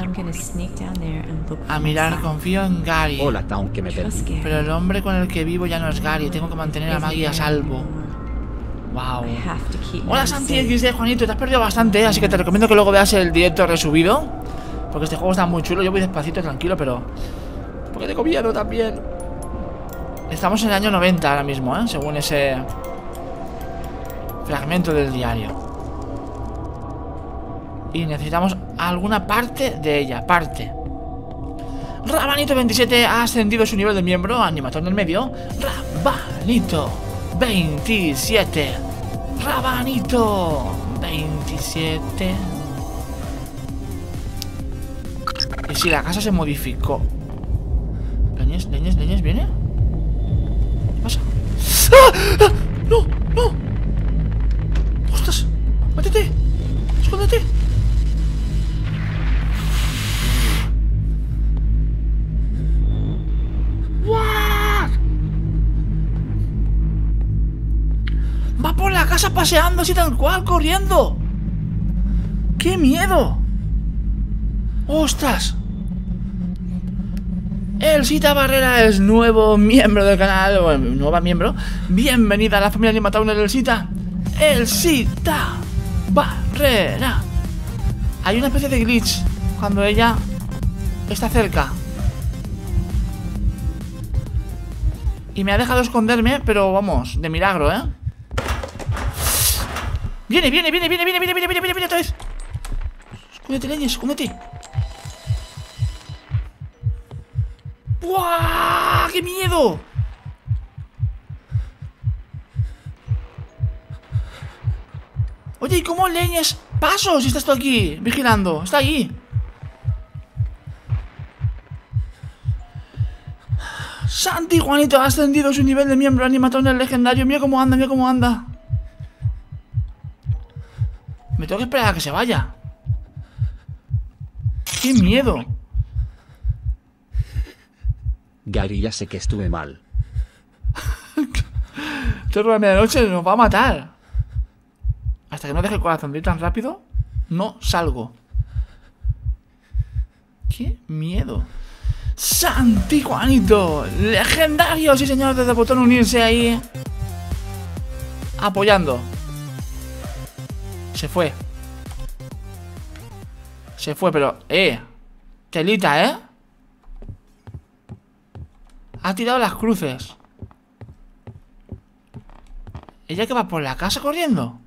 A mirar, confío en Gary. Hola, Town, que me perdí. Pero el hombre con el que vivo ya no es Gary. Tengo que mantener a Maggie a salvo. Wow. Hola Santi XD, Juanito, te has perdido bastante, así que te recomiendo que luego veas el directo resubido, porque este juego está muy chulo. Yo voy despacito, tranquilo, pero porque tengo miedo también. Estamos en el año 90 ahora mismo, según ese fragmento del diario. Y necesitamos alguna parte de ella, parte. Rabanito27 ha ascendido su nivel de miembro, animador del medio. Rabanito27. Rabanito27. Y si la casa se modificó. ¿Leñes, viene? ¿Qué pasa? ¡Ah! ¡Ah! ¡No! ¡No! ¡Ostras! ¡Métete! ¡Escóndete! Va por la casa paseando así tal cual, corriendo. ¡Qué miedo! ¡Ostras! Elsita Barrera es nuevo miembro del canal, o nueva miembro. Bienvenida a la familia Animatowner, Elsita. Elsita Barrera. Hay una especie de glitch cuando ella está cerca. Y me ha dejado esconderme, pero vamos, de milagro, ¿eh? Viene otra vez. Escóndete, leñes, escóndete. ¡Buah! ¡Qué miedo! Oye, ¿y cómo leñes paso si estás tú aquí vigilando? Está ahí. Santi Juanito ha ascendido su nivel de miembro Animatowner legendario. Mira cómo anda, mira cómo anda. Me tengo que esperar a que se vaya. ¡Qué miedo! Gary, ya sé que estuve mal. Terror a medianoche nos va a matar. Hasta que no deje el corazón de ir tan rápido, no salgo. ¡Qué miedo! ¡Santi Juanito! ¡Legendario! Sí, señor, desde el botón unirse ahí. Apoyando. Se fue. Se fue, pero... telita, ¿eh? Ha tirado las cruces. ¿Ella que va por la casa corriendo?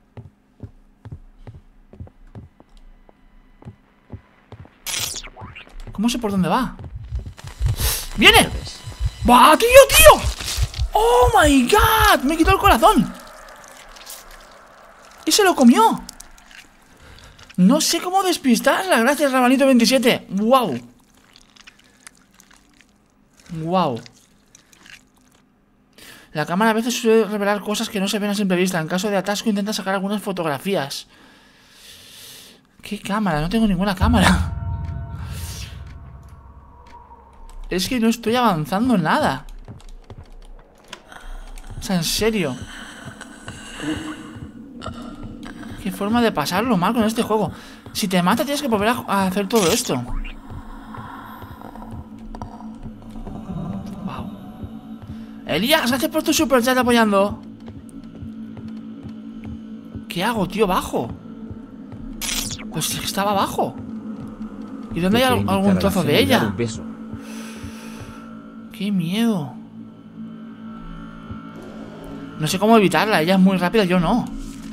¿Cómo sé por dónde va? ¡Viene! ¡Va, tío! ¡Oh, my God! Me quitó el corazón. Y se lo comió. No sé cómo despistarla. Gracias, Rabanito27. ¡Wow! ¡Wow! La cámara a veces suele revelar cosas que no se ven a simple vista. En caso de atasco intenta sacar algunas fotografías. ¿Qué cámara? No tengo ninguna cámara. Es que no estoy avanzando nada. O sea, en serio. Qué forma de pasarlo mal con este juego. Si te mata tienes que volver a hacer todo esto. Wow. Elías, gracias por tu super chat apoyando. ¿Qué hago, tío? Bajo. Pues es que estaba abajo. ¿Y dónde hay algún trozo de ella? ¡Qué miedo! No sé cómo evitarla. Ella es muy rápida, yo no.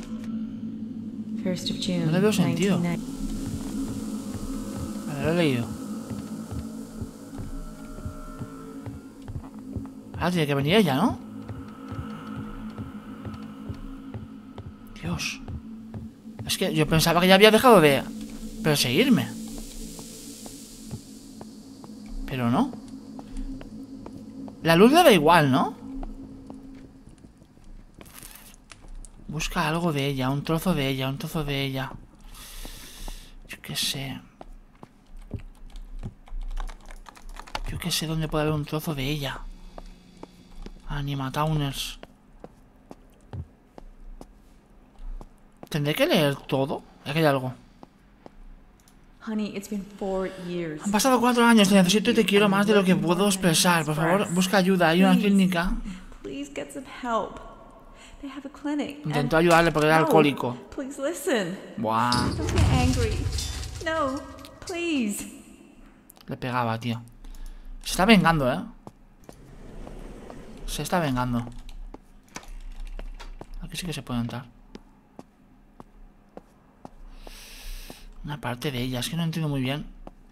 No le veo sentido. Vale, lo he leído. Ah, tiene que venir ella, ¿no? Dios. Es que yo pensaba que ya había dejado de perseguirme. Pero no. La luz le da igual, ¿no? Busca algo de ella, un trozo de ella, un trozo de ella. Yo qué sé. Yo qué sé dónde puede haber un trozo de ella. Animatowners. ¿Tendré que leer todo? Aquí hay algo. Honey, it's been 4 years. Han pasado 4 años, te necesito y te quiero más de lo que puedo expresar. Por favor, busca ayuda. Hay una clínica. Please get some help. They have a clinic. Intentó ayudarle porque era alcohólico. Please listen. Buah. Don't get angry. No, please. Le pegaba, tío. Se está vengando, ¿eh? Se está vengando. Aquí sí que se puede entrar. Una parte de ella, es que no entiendo muy bien.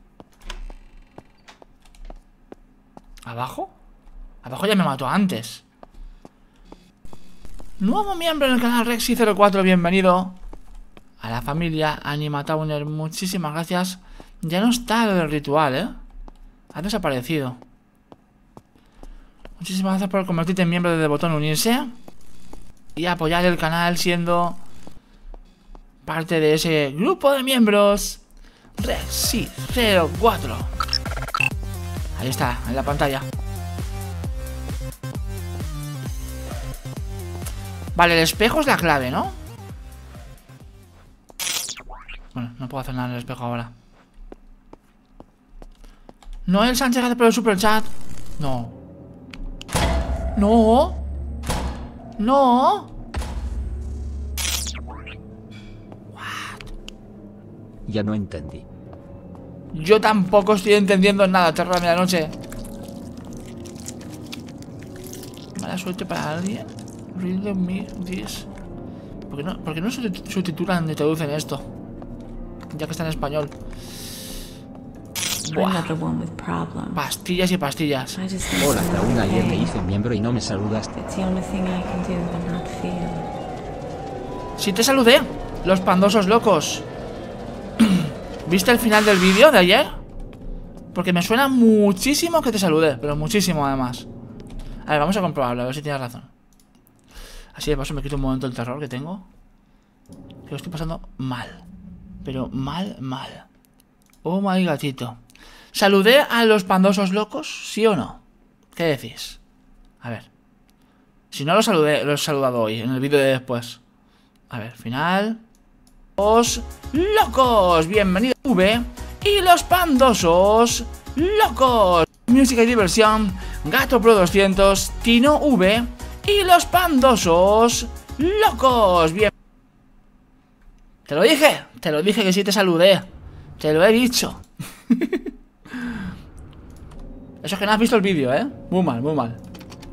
¿Abajo? Abajo ya me mató antes. Nuevo miembro en el canal Rexy04, bienvenido a la familia Animatowner. Muchísimas gracias. Ya no está el ritual, ¿eh? Ha desaparecido. Muchísimas gracias por convertirte en miembro del botón unirse y apoyar el canal siendo parte de ese grupo de miembros Rexy04. Ahí está, en la pantalla. Vale, el espejo es la clave, ¿no? Bueno, no puedo hacer nada en el espejo ahora. Noel Sánchez, gracias por el super chat. No. No. No. Ya no entendí. Yo tampoco estoy entendiendo nada. Terror a medianoche. Mala suerte para alguien. Read me this. ¿Por qué no subtitulan ni traducen esto? Ya que está en español. Buah. Pastillas y pastillas. Hola, Raúl, ayer me hice miembro y no me saludaste. Sí te saludé. Los pandosos locos. ¿Viste el final del vídeo de ayer? Porque me suena muchísimo que te saludé. Pero muchísimo además. A ver, vamos a comprobarlo, a ver si tienes razón. Así de paso me quito un momento el terror que tengo. Que lo estoy pasando mal. Pero mal, mal. Oh my gatito. ¿Saludé a los pandosos locos? ¿Sí o no? ¿Qué decís? A ver. Si no los saludé, los he saludado hoy, en el vídeo de después. A ver, final. Los locos. Bienvenido V. Y los pandosos locos. Música y diversión. Gato Pro 200. Tino V. Y los pandosos locos. Bien. Te lo dije que sí te saludé. Te lo he dicho. Eso es que no has visto el vídeo, ¿eh? Muy mal, muy mal.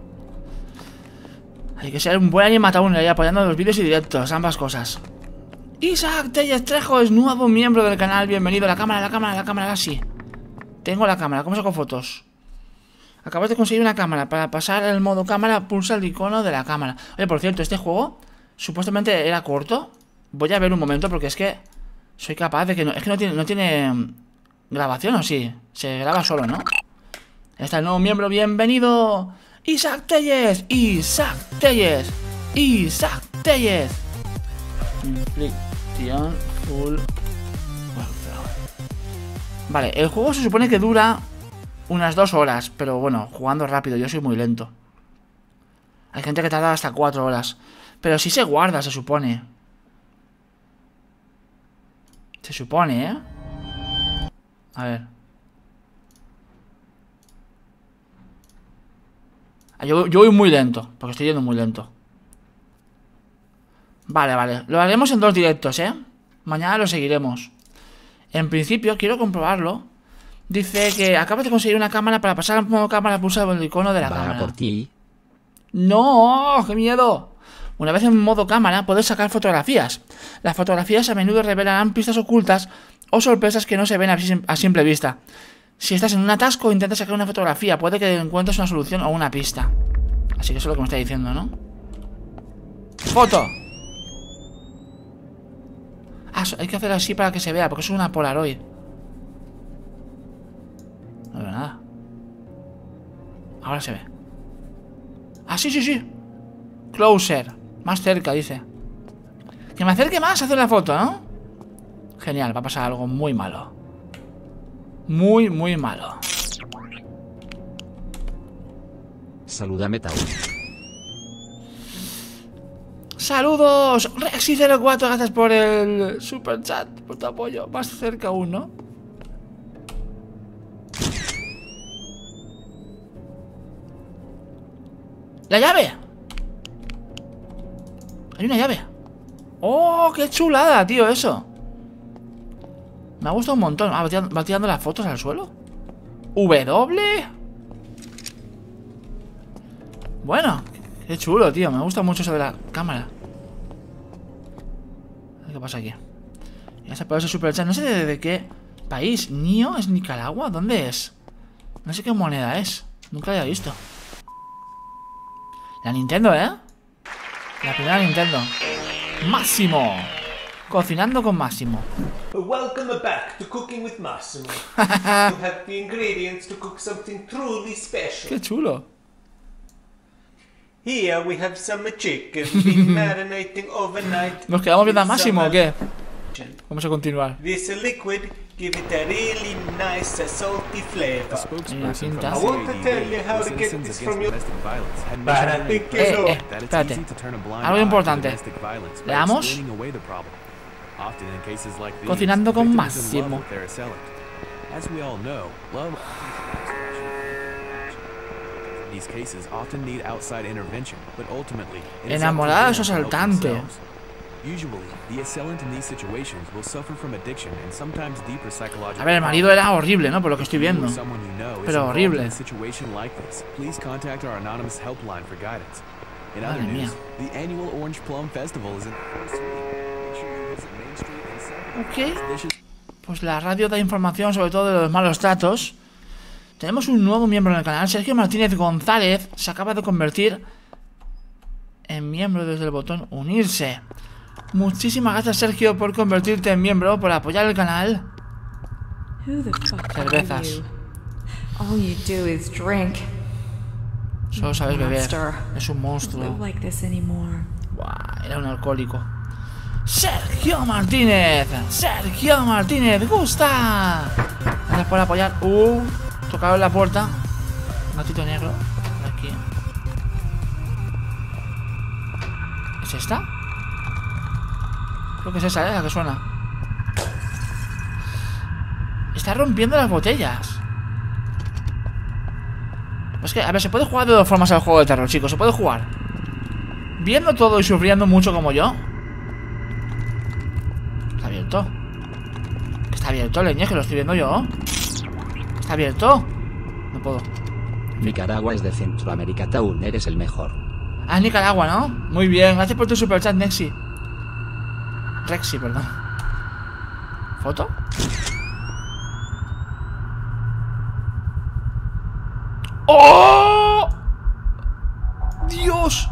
Hay que ser un buen animatón ahí apoyando los vídeos y directos, ambas cosas. Isaac Telles Trejo es nuevo miembro del canal. Bienvenido a la cámara, así. Tengo la cámara, ¿cómo saco fotos? Acabas de conseguir una cámara. Para pasar el modo cámara, pulsa el icono de la cámara. Oye, por cierto, este juego supuestamente era corto. Voy a ver un momento porque es que soy capaz de que no... Es que no tiene grabación, ¿o sí? Se graba solo, ¿no? Está el nuevo miembro, bienvenido. Isaac Telles. Isaac Telles. Isaac Telles. Inflicción full. Vale, el juego se supone que dura unas 2 horas. Pero bueno, jugando rápido, yo soy muy lento. Hay gente que tarda hasta 4 horas. Pero sí se guarda, se supone. Se supone, ¿eh? A ver. Yo voy muy lento, porque estoy yendo muy lento. Vale. Lo haremos en 2 directos, ¿eh? Mañana lo seguiremos. En principio, quiero comprobarlo. Dice que acabas de conseguir una cámara. Para pasar al modo cámara, pulsa el icono de la cámara. Por ti. ¡No! ¡Qué miedo! Una vez en modo cámara, puedes sacar fotografías. Las fotografías a menudo revelarán pistas ocultas o sorpresas que no se ven a simple vista. Si estás en un atasco, intenta sacar una fotografía. Puede que encuentres una solución o una pista. Así que eso es lo que me está diciendo, ¿no? ¡Foto! Ah, hay que hacer así para que se vea, porque eso es una Polaroid. No veo nada. Ahora se ve. Ah, sí. Closer. Más cerca, dice. Que me acerque más a hacer la foto, ¿no? Genial, va a pasar algo muy malo. Muy malo. Salúdame, Taúl. ¡Saludos! Rexy04, gracias por el super chat, por tu apoyo. Más cerca aún, ¿no? ¡La llave! Hay una llave. ¡Oh, qué chulada, tío, eso! Me ha gustado un montón. Ah, va tirando las fotos al suelo. ¿W? Bueno, qué chulo, tío. Me gusta mucho eso de la cámara. A ver qué pasa aquí. Ya se puede ser super chat. No sé de qué país. ¿Nio? ¿Es Nicaragua? ¿Dónde es? No sé qué moneda es. Nunca la había visto. La Nintendo, ¿eh? La primera Nintendo. Máximo. Cocinando con Máximo. Welcome back to Cooking with Massimo. You have the ingredients to cook something truly special. Qué chulo. Here we have some chicken been marinating overnight. ¿Nos quedamos viendo a Máximo o qué? Vamos a continuar. This liquid give it a really nice salty flavor. Mira, cinta. I want to tell you how to get this from your... But I think you know. Espérate. Algo importante. Leamos. Cocinando con Máximo. Enamorada de su asaltante. A ver, el marido era horrible, ¿no? Por lo que estoy viendo. Pero horrible. Madre mía. Ok. Pues la radio da información sobre todo de los malos tratos. Tenemos un nuevo miembro en el canal. Sergio Martínez González se acaba de convertir en miembro desde el botón unirse. Muchísimas gracias, Sergio, por convertirte en miembro, por apoyar el canal. Cervezas. Solo sabes beber. Es un monstruo. Buah, era un alcohólico. Sergio Martínez. Sergio Martínez, gusta. Gracias por apoyar. Tocaron la puerta. Un gatito negro. Aquí. ¿Es esta? Creo que es esa, la que suena. Está rompiendo las botellas. Es que, a ver, se puede jugar de dos formas al juego de terror, chicos. Se puede jugar viendo todo y sufriendo mucho como yo. Está abierto. Está abierto, leñe, que lo estoy viendo yo. Está abierto. No puedo. Nicaragua es de Centroamérica, Taun, eres el mejor. Ah, Nicaragua, ¿no? Muy bien, gracias por tu superchat, Nexi. Rexy, perdón. ¿Foto? ¡Oh! ¡Dios!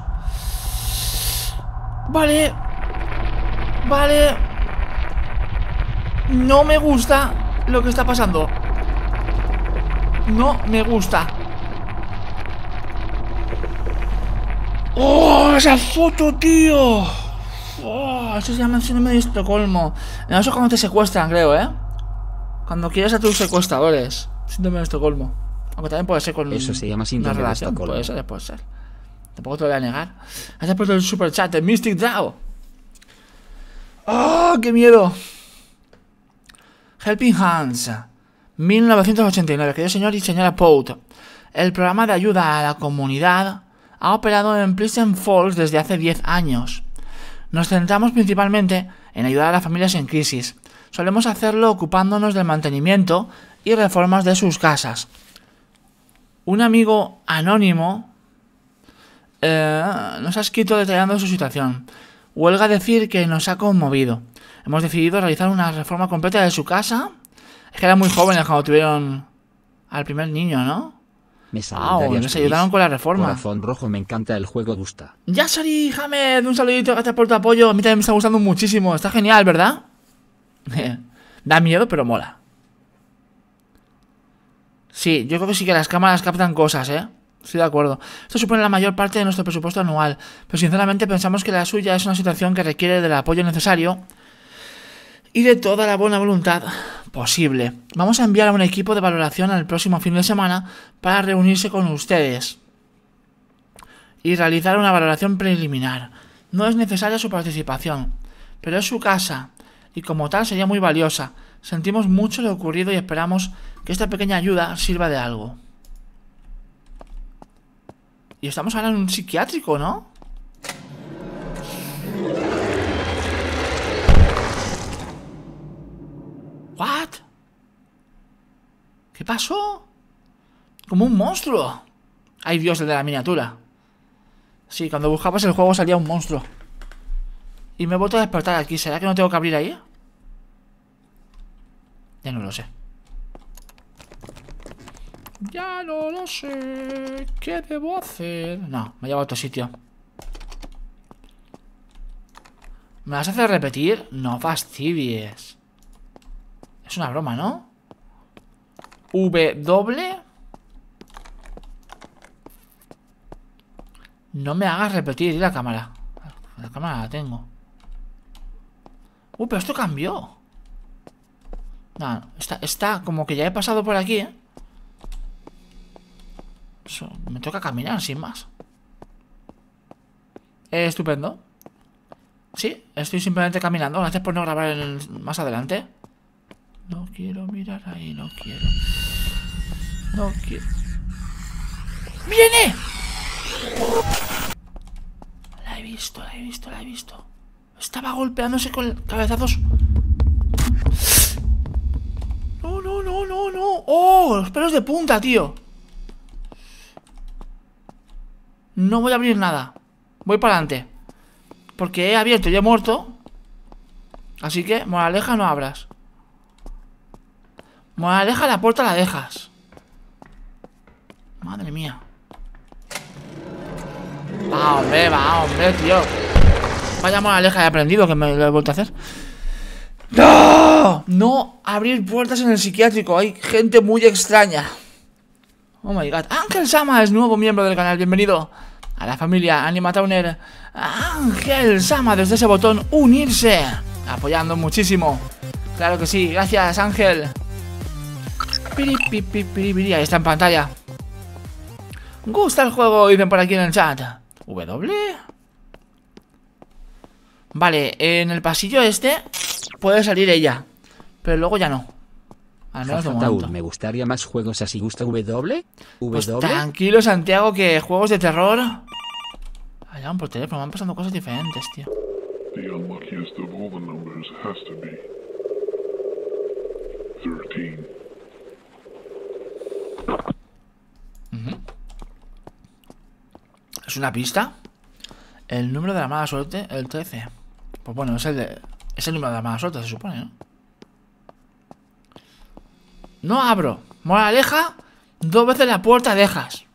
Vale. Vale. No me gusta lo que está pasando. No me gusta. ¡Oh! ¡Esa foto, tío! ¡Oh! Eso se llama síndrome de Estocolmo. No, eso es cuando te secuestran, creo, ¿eh? Cuando quieres a tus secuestradores. Síndrome de Estocolmo. Aunque también puede ser con eso se llama síndrome de Estocolmo. Puede ser. Tampoco te lo voy a negar. Gracias por el super chat de Mystic Draw. ¡Oh! ¡Qué miedo! Helping Hands 1989. Querido señor y señora Pout, el programa de ayuda a la comunidad ha operado en Pleasant Falls desde hace 10 años. Nos centramos principalmente en ayudar a las familias en crisis. Solemos hacerlo ocupándonos del mantenimiento y reformas de sus casas. Un amigo anónimo nos ha escrito detallando su situación. Huelga decir que nos ha conmovido. Hemos decidido realizar una reforma completa de su casa. Es que eran muy jóvenes cuando tuvieron al primer niño, ¿no? Nos ayudaron con la reforma. Corazón rojo, me encanta el juego, gusta. Yasari Hamed, un saludito, gracias por tu apoyo. A mí también me está gustando muchísimo. Está genial, ¿verdad? Da miedo, pero mola. Sí, yo creo que sí que las cámaras captan cosas, ¿eh? Estoy de acuerdo. Esto supone la mayor parte de nuestro presupuesto anual, pero sinceramente pensamos que la suya es una situación que requiere del apoyo necesario y de toda la buena voluntad posible. Vamos a enviar a un equipo de valoración el próximo fin de semana para reunirse con ustedes y realizar una valoración preliminar. No es necesaria su participación, pero es su casa y como tal sería muy valiosa. Sentimos mucho lo ocurrido y esperamos que esta pequeña ayuda sirva de algo. Y estamos ahora en un psiquiátrico, ¿no? ¿What? ¿Qué pasó? Como un monstruo. Ay, Dios, el de la miniatura. Sí, cuando buscabas el juego salía un monstruo. Y me he vuelto a despertar aquí. ¿Será que no tengo que abrir ahí? Ya no lo sé. Ya no lo sé. ¿Qué debo hacer? No, me lleva a otro sitio. ¿Me vas a hacer repetir? No fastidies. Es una broma, ¿no? W. No me hagas repetir. ¿Y la cámara? La cámara la tengo. Pero esto cambió. No, está como que ya he pasado por aquí, ¿eh? Eso, me toca caminar, sin más. Estupendo. Sí, estoy simplemente caminando. Gracias por no grabar más adelante. No quiero mirar ahí, no quiero. No quiero. ¡Viene! La he visto, la he visto, la he visto. Estaba golpeándose con cabezazos. No, no, no, no, no. ¡Oh! Los pelos de punta, tío. No voy a abrir nada. Voy para adelante. Porque he abierto y he muerto. Así que, moraleja, no abras. Moraleja, la puerta la dejas. Madre mía. Va, hombre, tío. Vaya moraleja he aprendido, que me lo he vuelto a hacer. ¡No! No abrir puertas en el psiquiátrico. Hay gente muy extraña. Oh my god. Ángel Sama es nuevo miembro del canal. Bienvenido a la familia Animatowner. Ángel Sama, desde ese botón unirse, apoyando muchísimo. Claro que sí, gracias Ángel. Ahí está en pantalla. ¿Gusta el juego? Dicen por aquí en el chat. ¿W? Vale, en el pasillo este puede salir ella, pero luego ya no. Al menos de momento. Me gustaría más juegos así. ¿Gusta W? Pues tranquilo, Santiago, que juegos de terror... Allá por teléfono, van pasando cosas diferentes, tío. The unluckiest of all the numbers has to be 13. ¿Es una pista? El número de la mala suerte, el 13. Pues bueno, es el número de la mala suerte, se supone, ¿no? No abro. Moraleja, 2 veces la puerta dejas.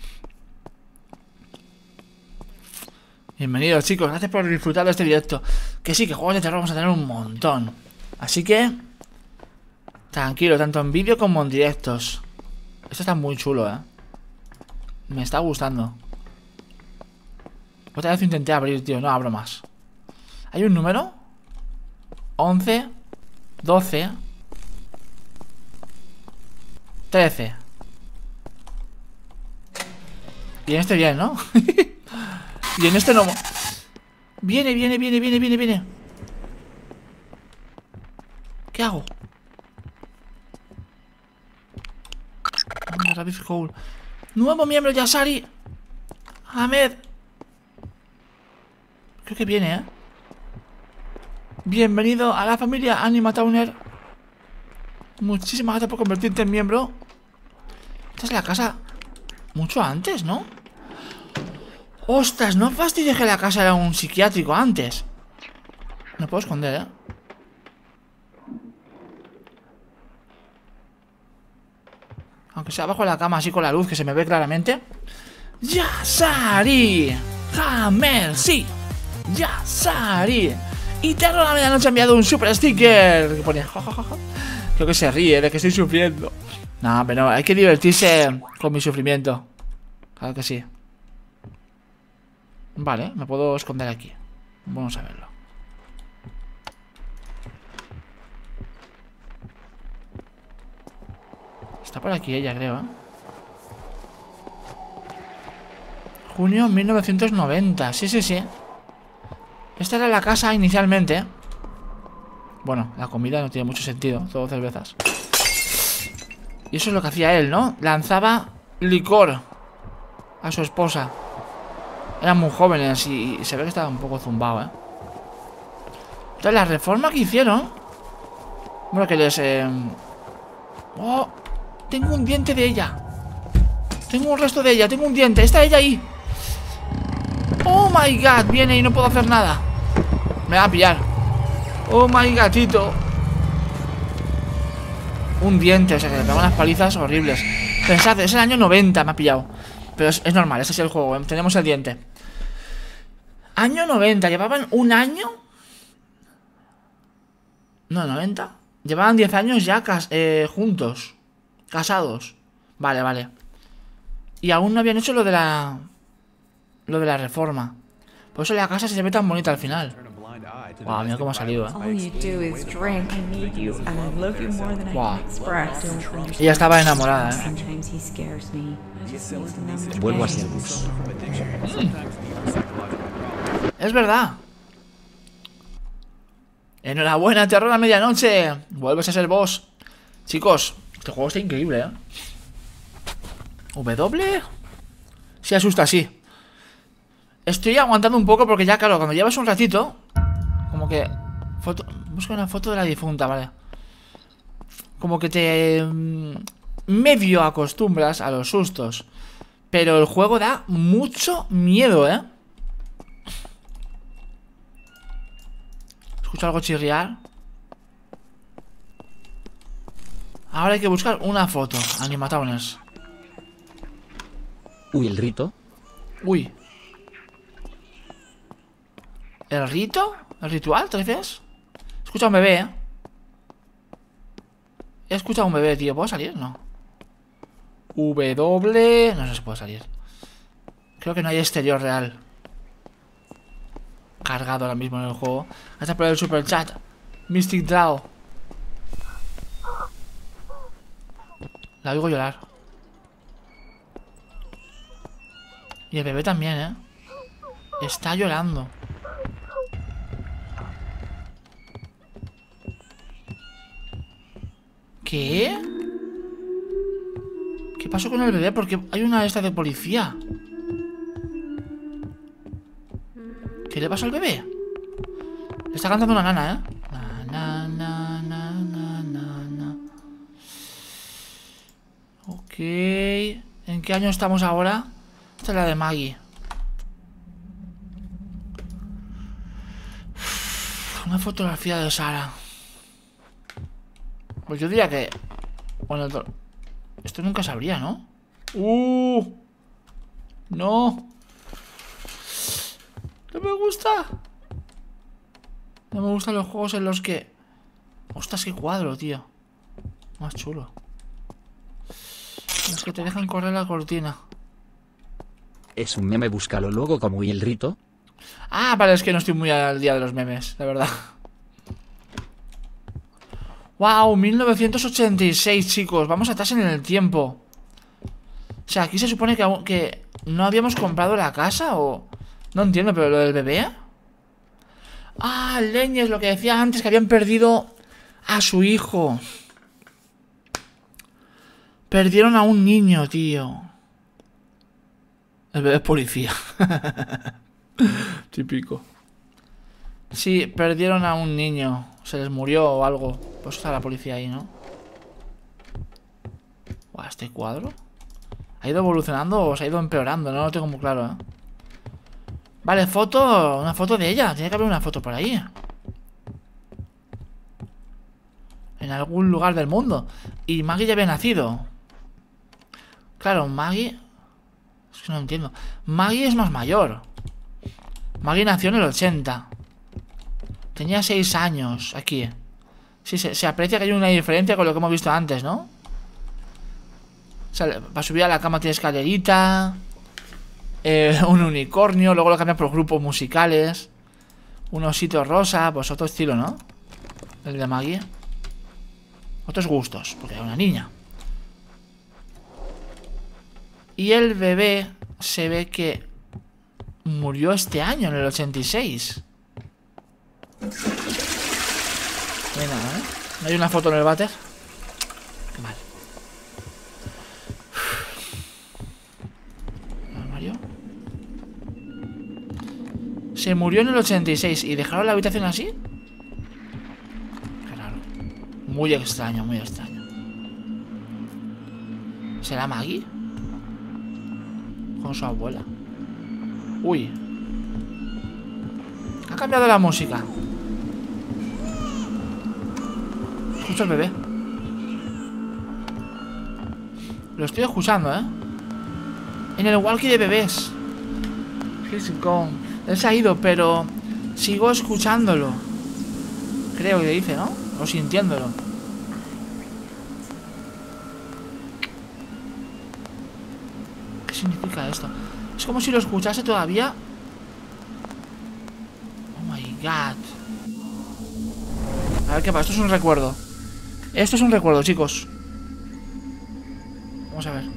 Bienvenidos, chicos, gracias por disfrutar de este directo. Que sí, que juegos de terror vamos a tener un montón. Así que tranquilo, tanto en vídeo como en directos. Esto está muy chulo, me está gustando. Otra vez intenté abrir, tío, no abro más. ¿Hay un número? 11 12 13. Y en este bien, ¿no? Y en este no. Viene. ¿Qué hago? Rabbit Hole. Nuevo miembro, Yasari Ahmed. Creo que viene, Bienvenido a la familia Animatowner. Muchísimas gracias por convertirte en miembro. Esta es la casa mucho antes, ¿no? Ostras, no fastidies que la casa era un psiquiátrico antes. No puedo esconder, Aunque sea bajo la cama, así con la luz, que se me ve claramente. Yasari Hammer, sí. Yasari. Y Terror a la medianoche ha enviado un super sticker que pone jajajaja. Creo que se ríe de que estoy sufriendo. No, pero hay que divertirse con mi sufrimiento. Claro que sí. Vale, me puedo esconder aquí. Vamos a verlo. Está por aquí ella, creo, Junio 1990. Sí. Esta era la casa inicialmente. Bueno, la comida no tiene mucho sentido. Todo cervezas. Y eso es lo que hacía él, ¿no? Lanzaba licor a su esposa. Eran muy jóvenes y se ve que estaba un poco zumbado, Entonces la reforma que hicieron... Bueno, que les... ¡Oh! Tengo un diente de ella. Tengo un resto de ella, tengo un diente. Está ella ahí. ¡Oh my god! Viene y no puedo hacer nada. Me va a pillar. ¡Oh my gatito! Un diente, o sea que le pegó unas palizas horribles. Pensad, es el año 90, me ha pillado. Pero es normal, ese es el juego, tenemos el diente. Año 90, llevaban un año. No, 90. Llevaban 10 años ya juntos. Casados. Vale. Y aún no habían hecho lo de la reforma. Por eso la casa se ve tan bonita al final. Guau, mira cómo ha salido, All you do is drink. I need you, and I love you more than I Wow. can express. Don't understand. Ella estaba enamorada, Sometimes he scares me. I just need to numb Vuelvo a pain. ser Gus. Es verdad. Enhorabuena, terror a medianoche. Vuelves a ser vos. Chicos, este juego está increíble, ¿eh? ¿W? Sí, asusta, sí. Estoy aguantando un poco porque ya, claro, cuando llevas un ratito, como que... Busca una foto de la difunta, vale. Como que te... medio acostumbras a los sustos. Pero el juego da mucho miedo, ¿eh? Escucho algo chirriar. Ahora hay que buscar una foto. Animatowners. Uy, el rito. Uy. ¿El rito? ¿El ritual, te refieres? Escucha a un bebé, ¿eh? He escuchado a un bebé, tío. ¿Puedo salir? No. W... No se puede salir. Creo que no hay exterior real cargado ahora mismo en el juego. Hasta por el super chat. Mystic Draw. La oigo llorar. Y el bebé también, ¿eh? Está llorando. ¿Qué? ¿Qué pasó con el bebé? Porque hay una esta de policía. ¿Qué le pasó al bebé? Le está cantando una nana, ¿eh? Na, na, na, na, na, na. Ok. ¿En qué año estamos ahora? Esta es la de Maggie. Una fotografía de Sara. Pues yo diría que... Bueno, esto nunca sabría, ¿no? No. No me gusta. No me gustan los juegos en los que... Ostras, qué cuadro, tío. Más chulo. Los que te dejan correr la cortina. Es un meme, búscalo luego como y el rito. Ah, vale, es que no estoy muy al día de los memes, la verdad. Wow, 1986, chicos. Vamos atrás en el tiempo. O sea, aquí se supone que no habíamos comprado la casa o... No entiendo, pero lo del bebé. Ah, leñes, lo que decía antes, que habían perdido a su hijo. Perdieron a un niño, tío. El bebé es policía. Típico. Sí, perdieron a un niño. Se les murió o algo. Pues está la policía ahí, ¿no? Buah, este cuadro ¿ha ido evolucionando o se ha ido empeorando? No lo tengo muy claro, ¿eh? Vale, foto. Una foto de ella. Tiene que haber una foto por ahí. En algún lugar del mundo. Y Maggie ya había nacido. Claro, Maggie... Es que no entiendo. Maggie es más mayor. Maggie nació en el 80. Tenía 6 años aquí. Sí, se aprecia que hay una diferencia con lo que hemos visto antes, ¿no? O sea, para subir a la cama tiene escalerita. Un unicornio. Luego lo cambian por grupos musicales. Un osito rosa. Pues otro estilo, ¿no? El de Maggie. Otros gustos, porque era una niña. Y el bebé se ve que murió este año, en el 86. Venga, ¿eh? ¿No hay una foto en el váter? Qué mal. ¿Armario? Se murió en el 86 y dejaron la habitación así. Qué raro. Muy extraño, muy extraño. ¿Será Maggie? Con su abuela. Uy. Ha cambiado la música. Escucho al bebé. Lo estoy escuchando, ¿eh? En el walkie de bebés. He's gone. Él se ha ido, pero sigo escuchándolo. Creo que dice, ¿no? O sintiéndolo. ¿Qué significa esto? Es como si lo escuchase todavía. Oh my god. A ver qué pasa, esto es un recuerdo. Esto es un recuerdo, chicos. Vamos a ver.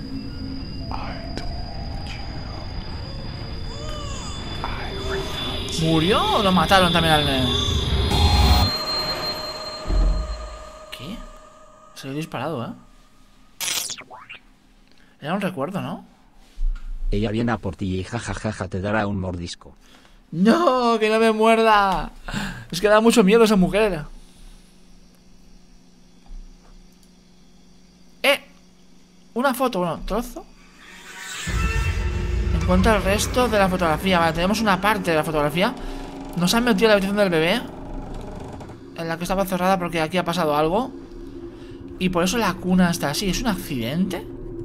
¿Murió o lo mataron también al nene? ¿Qué? Se lo he disparado, ¿eh? Era un recuerdo, ¿no? Ella viene a por ti y jajajaja te dará un mordisco. ¡No! ¡Que no me muerda! Es que da mucho miedo esa mujer. Una foto, bueno, trozo. Encuentra el resto de la fotografía. Vale, tenemos una parte de la fotografía. Nos han metido en la habitación del bebé, en la que estaba cerrada porque aquí ha pasado algo. Y por eso la cuna está así. ¿Es un accidente?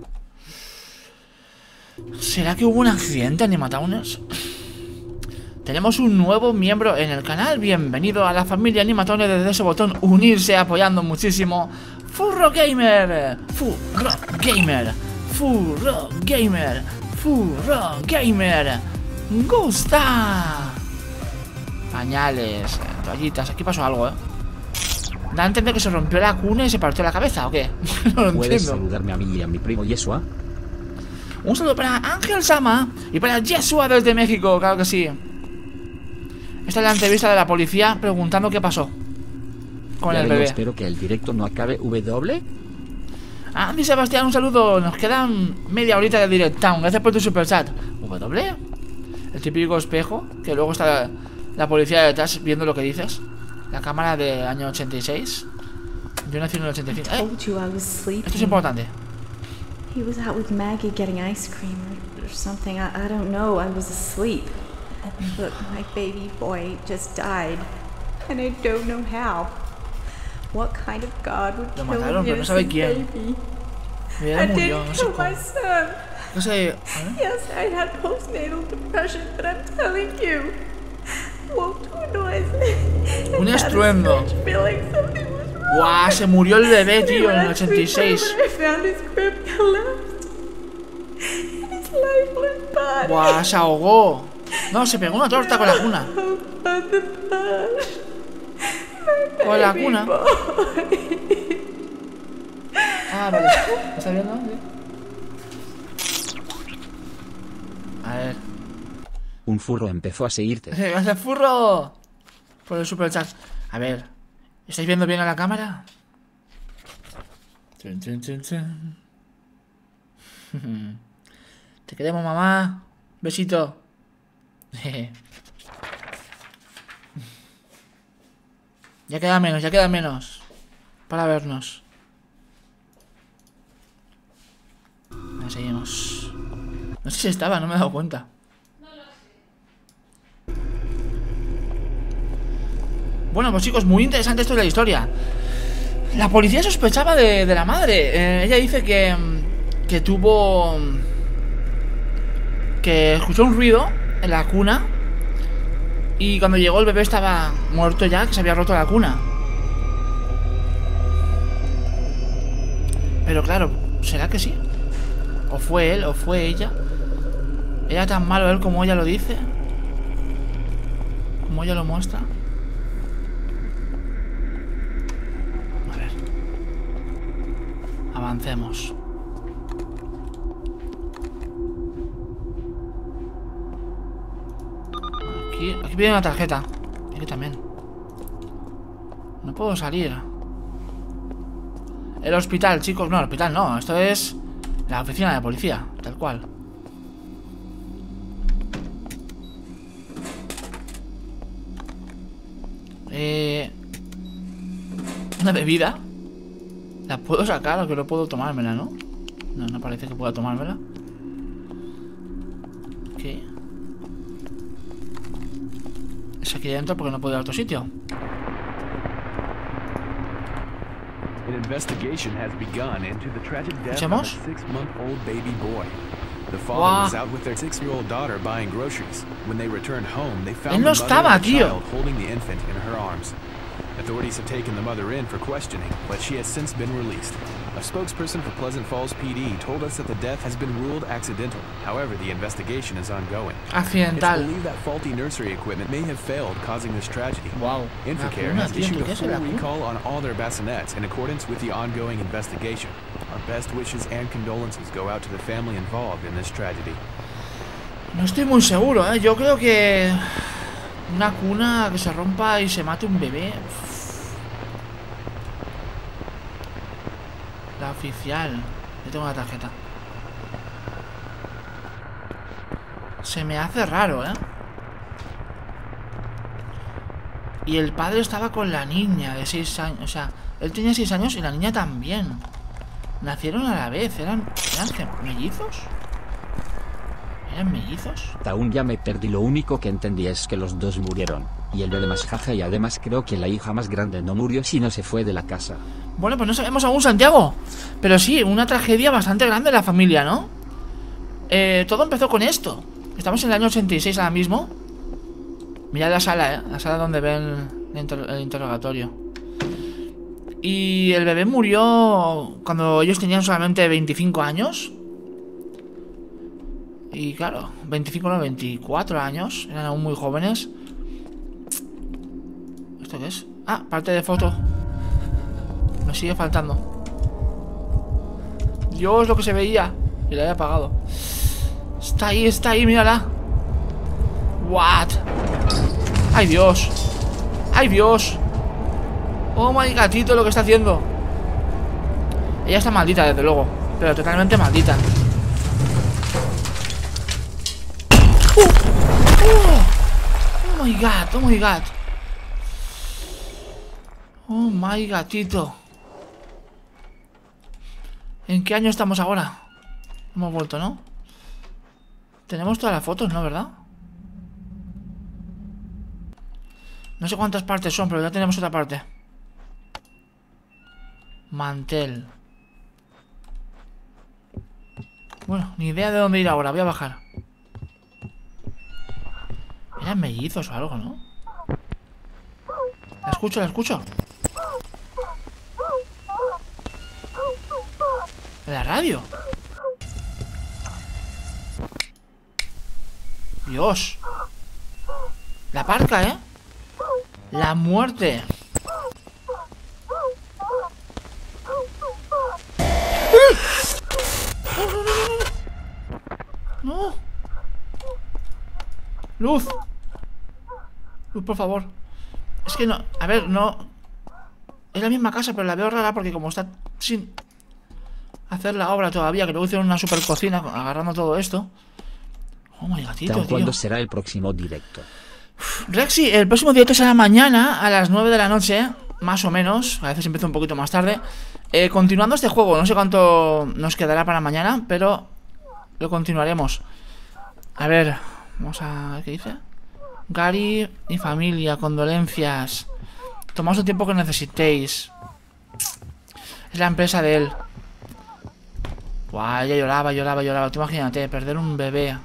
¿Será que hubo un accidente, Animatowners? Tenemos un nuevo miembro en el canal. Bienvenido a la familia Animatowners. Desde ese botón unirse, apoyando muchísimo. Furro Gamer. Furro Gamer. Furro Gamer. Furro Gamer. Gusta. Pañales, toallitas. Aquí pasó algo, Da a entender que se rompió la cuna y se partió la cabeza, ¿o qué? No lo ¿Puedes entiendo. saludarme a mí y a mi primo Yeshua? Un saludo para Ángel Sama y para Yeshua desde México, claro que sí. Esta es la entrevista de la policía preguntando qué pasó con el bebé. Espero que el directo no acabe W. Andy Sebastián, un saludo. Nos quedan media horita de Direct Town. Gracias por tu superchat. W. El típico espejo que luego está la policía detrás viendo lo que dices. La cámara del año 86. Yo nací en el 85. Esto es importante. He was out with Maggie getting ice cream or something. I don't know. I was asleep. Look, my baby boy just died. And I don't know how. What kind of God would Lo kill mataron, an pero no sabe innocent quién. baby? Mi I bebé murió, didn't no sé kill cómo. my son. No sé. Yes, I had postnatal depression, but I'm telling you, woke to a noise. Un estruendo. Guau, se murió el bebé, tío, en el 86. Guau, se ahogó. No, se pegó una torta con la cuna. Con la cuna. Ah, vale. ¿Está viendo? Sí. A ver. Un furro empezó a seguirte. Gracias, furro. Por el superchat. A ver. ¿Estáis viendo bien a la cámara? Chun, chun, chun, chun. Te queremos, mamá. Besito. Ya queda menos para vernos. Ahí seguimos. No sé si estaba, no me he dado cuenta. Bueno, pues chicos, muy interesante esto de la historia. La policía sospechaba de la madre. Ella dice que tuvo... que escuchó un ruido en la cuna. Y cuando llegó el bebé estaba muerto ya, que se había roto la cuna. Pero claro, ¿será que sí? ¿O fue él, o fue ella? ¿Era tan malo él como ella lo dice? ¿Como ella lo muestra? A ver. Avancemos. Aquí viene una tarjeta. Aquí también. No puedo salir. El hospital, chicos. No, el hospital no. Esto es la oficina de policía. Tal cual. Una bebida. ¿La puedo sacar o que no puedo tomármela, no? No, no parece que pueda tomármela. ¿Qué? Es aquí dentro porque no puedo ir a otro sitio. An investigation has begun into the tragic death of a ¿Escuchamos? 6-month-old baby boy. The father was out with their 6-year-old daughter buying groceries. When they returned home, they found Él no the mother estaba, of the tío. child holding the infant in her arms. Authorities have taken the mother in for questioning, but she has since been released. A spokesperson for Pleasant Falls PD told us that the death has been ruled accidental. However, the investigation is ongoing. Accidental. It's believed that faulty nursery equipment may have failed, causing this tragedy. Wow. Infocare has issued a full recall on all their bassinets in accordance with the ongoing investigation. Our best wishes and condolences go out to the family involved in this tragedy. No estoy muy seguro, ¿eh? Yo creo que una cuna que se rompa y se mate un bebé. La oficial. Yo tengo la tarjeta. Se me hace raro, ¿eh? Y el padre estaba con la niña de 6 años. O sea, él tenía 6 años y la niña también. Nacieron a la vez. ¿Eran mellizos? ¿Eran mellizos? Aún ya me perdí. Lo único que entendí es que los dos murieron. Y el bebé más jaja. Y además creo que la hija más grande no murió sino se fue de la casa. Bueno, pues no sabemos aún, Santiago. Pero sí, una tragedia bastante grande en la familia, ¿no? Todo empezó con esto. Estamos en el año 86 ahora mismo. Mirad la sala, la sala donde ven el interrogatorio. Y el bebé murió cuando ellos tenían solamente 25 años. Y claro, 25 no, 24 años. Eran aún muy jóvenes. ¿Esto qué es? Ah, parte de foto. Me sigue faltando. Dios, lo que se veía. Y la había apagado. Está ahí, mírala. What? Ay, Dios. Ay, Dios. Oh my gatito, lo que está haciendo. Ella está maldita, desde luego. Pero totalmente maldita. Oh my god, oh my god. Oh my gatito. ¿En qué año estamos ahora? Hemos vuelto, ¿no? Tenemos todas las fotos, ¿no? ¿Verdad? No sé cuántas partes son, pero ya tenemos otra parte. Mantel. Bueno, ni idea de dónde ir ahora. Voy a bajar. Eran mellizos o algo, ¿no? La escucho, la escucho. La radio. Dios. La parca, ¿eh? La muerte. No. Luz. Luz, por favor. Es que no, a ver, no. Es la misma casa, pero la veo rara porque como está sin hacer la obra todavía, que luego hicieron una super cocina agarrando todo esto. Oh my gatito, tío. ¿Cuándo será el próximo directo? Rexy, el próximo directo será mañana a las 9 de la noche, más o menos. A veces empieza un poquito más tarde. Continuando este juego, no sé cuánto nos quedará para mañana, pero lo continuaremos. A ver, vamos a ver qué dice. Gary y familia, condolencias. Tomaos el tiempo que necesitéis. Es la empresa de él. Guau, ella lloraba. Tú imagínate, perder un bebé.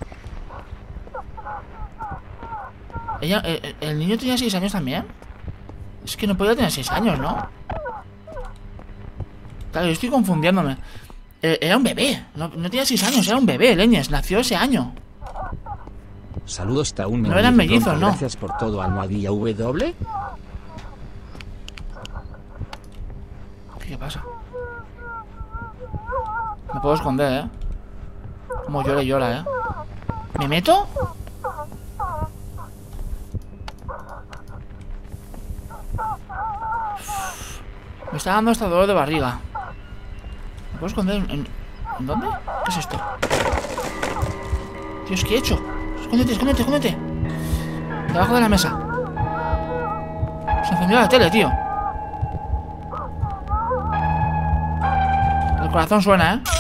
Ella, el niño tenía 6 años también. Es que no podía tener 6 años, ¿no? Claro, yo estoy confundiéndome. Era un bebé, no tenía 6 años, era un bebé, leñes, nació ese año. Saludos, Taun. No eran mellizos, ¿no? Gracias por todo, almohadilla W. ¿Qué pasa? Me puedo esconder, ¿eh? Como llora, ¿eh? ¿Me meto? Me está dando hasta dolor de barriga. ¿Me puedo esconder en dónde? ¿Qué es esto? Dios, ¿qué he hecho? Escóndete. Debajo de la mesa. Se encendió la tele, tío. El corazón suena, ¿eh?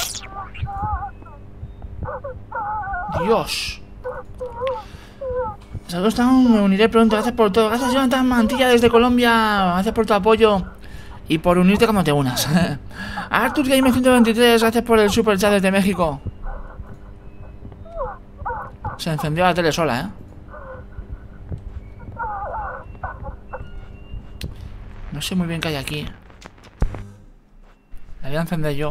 Dios. Saludos, Town. Me uniré pronto. Gracias por todo. Gracias, Jonathan Mantilla desde Colombia. Gracias por tu apoyo y por unirte cuando te unas. Arthur Gamer 123. Gracias por el super chat desde México. Se encendió la tele sola, ¿eh? No sé muy bien qué hay aquí. La voy a encender yo.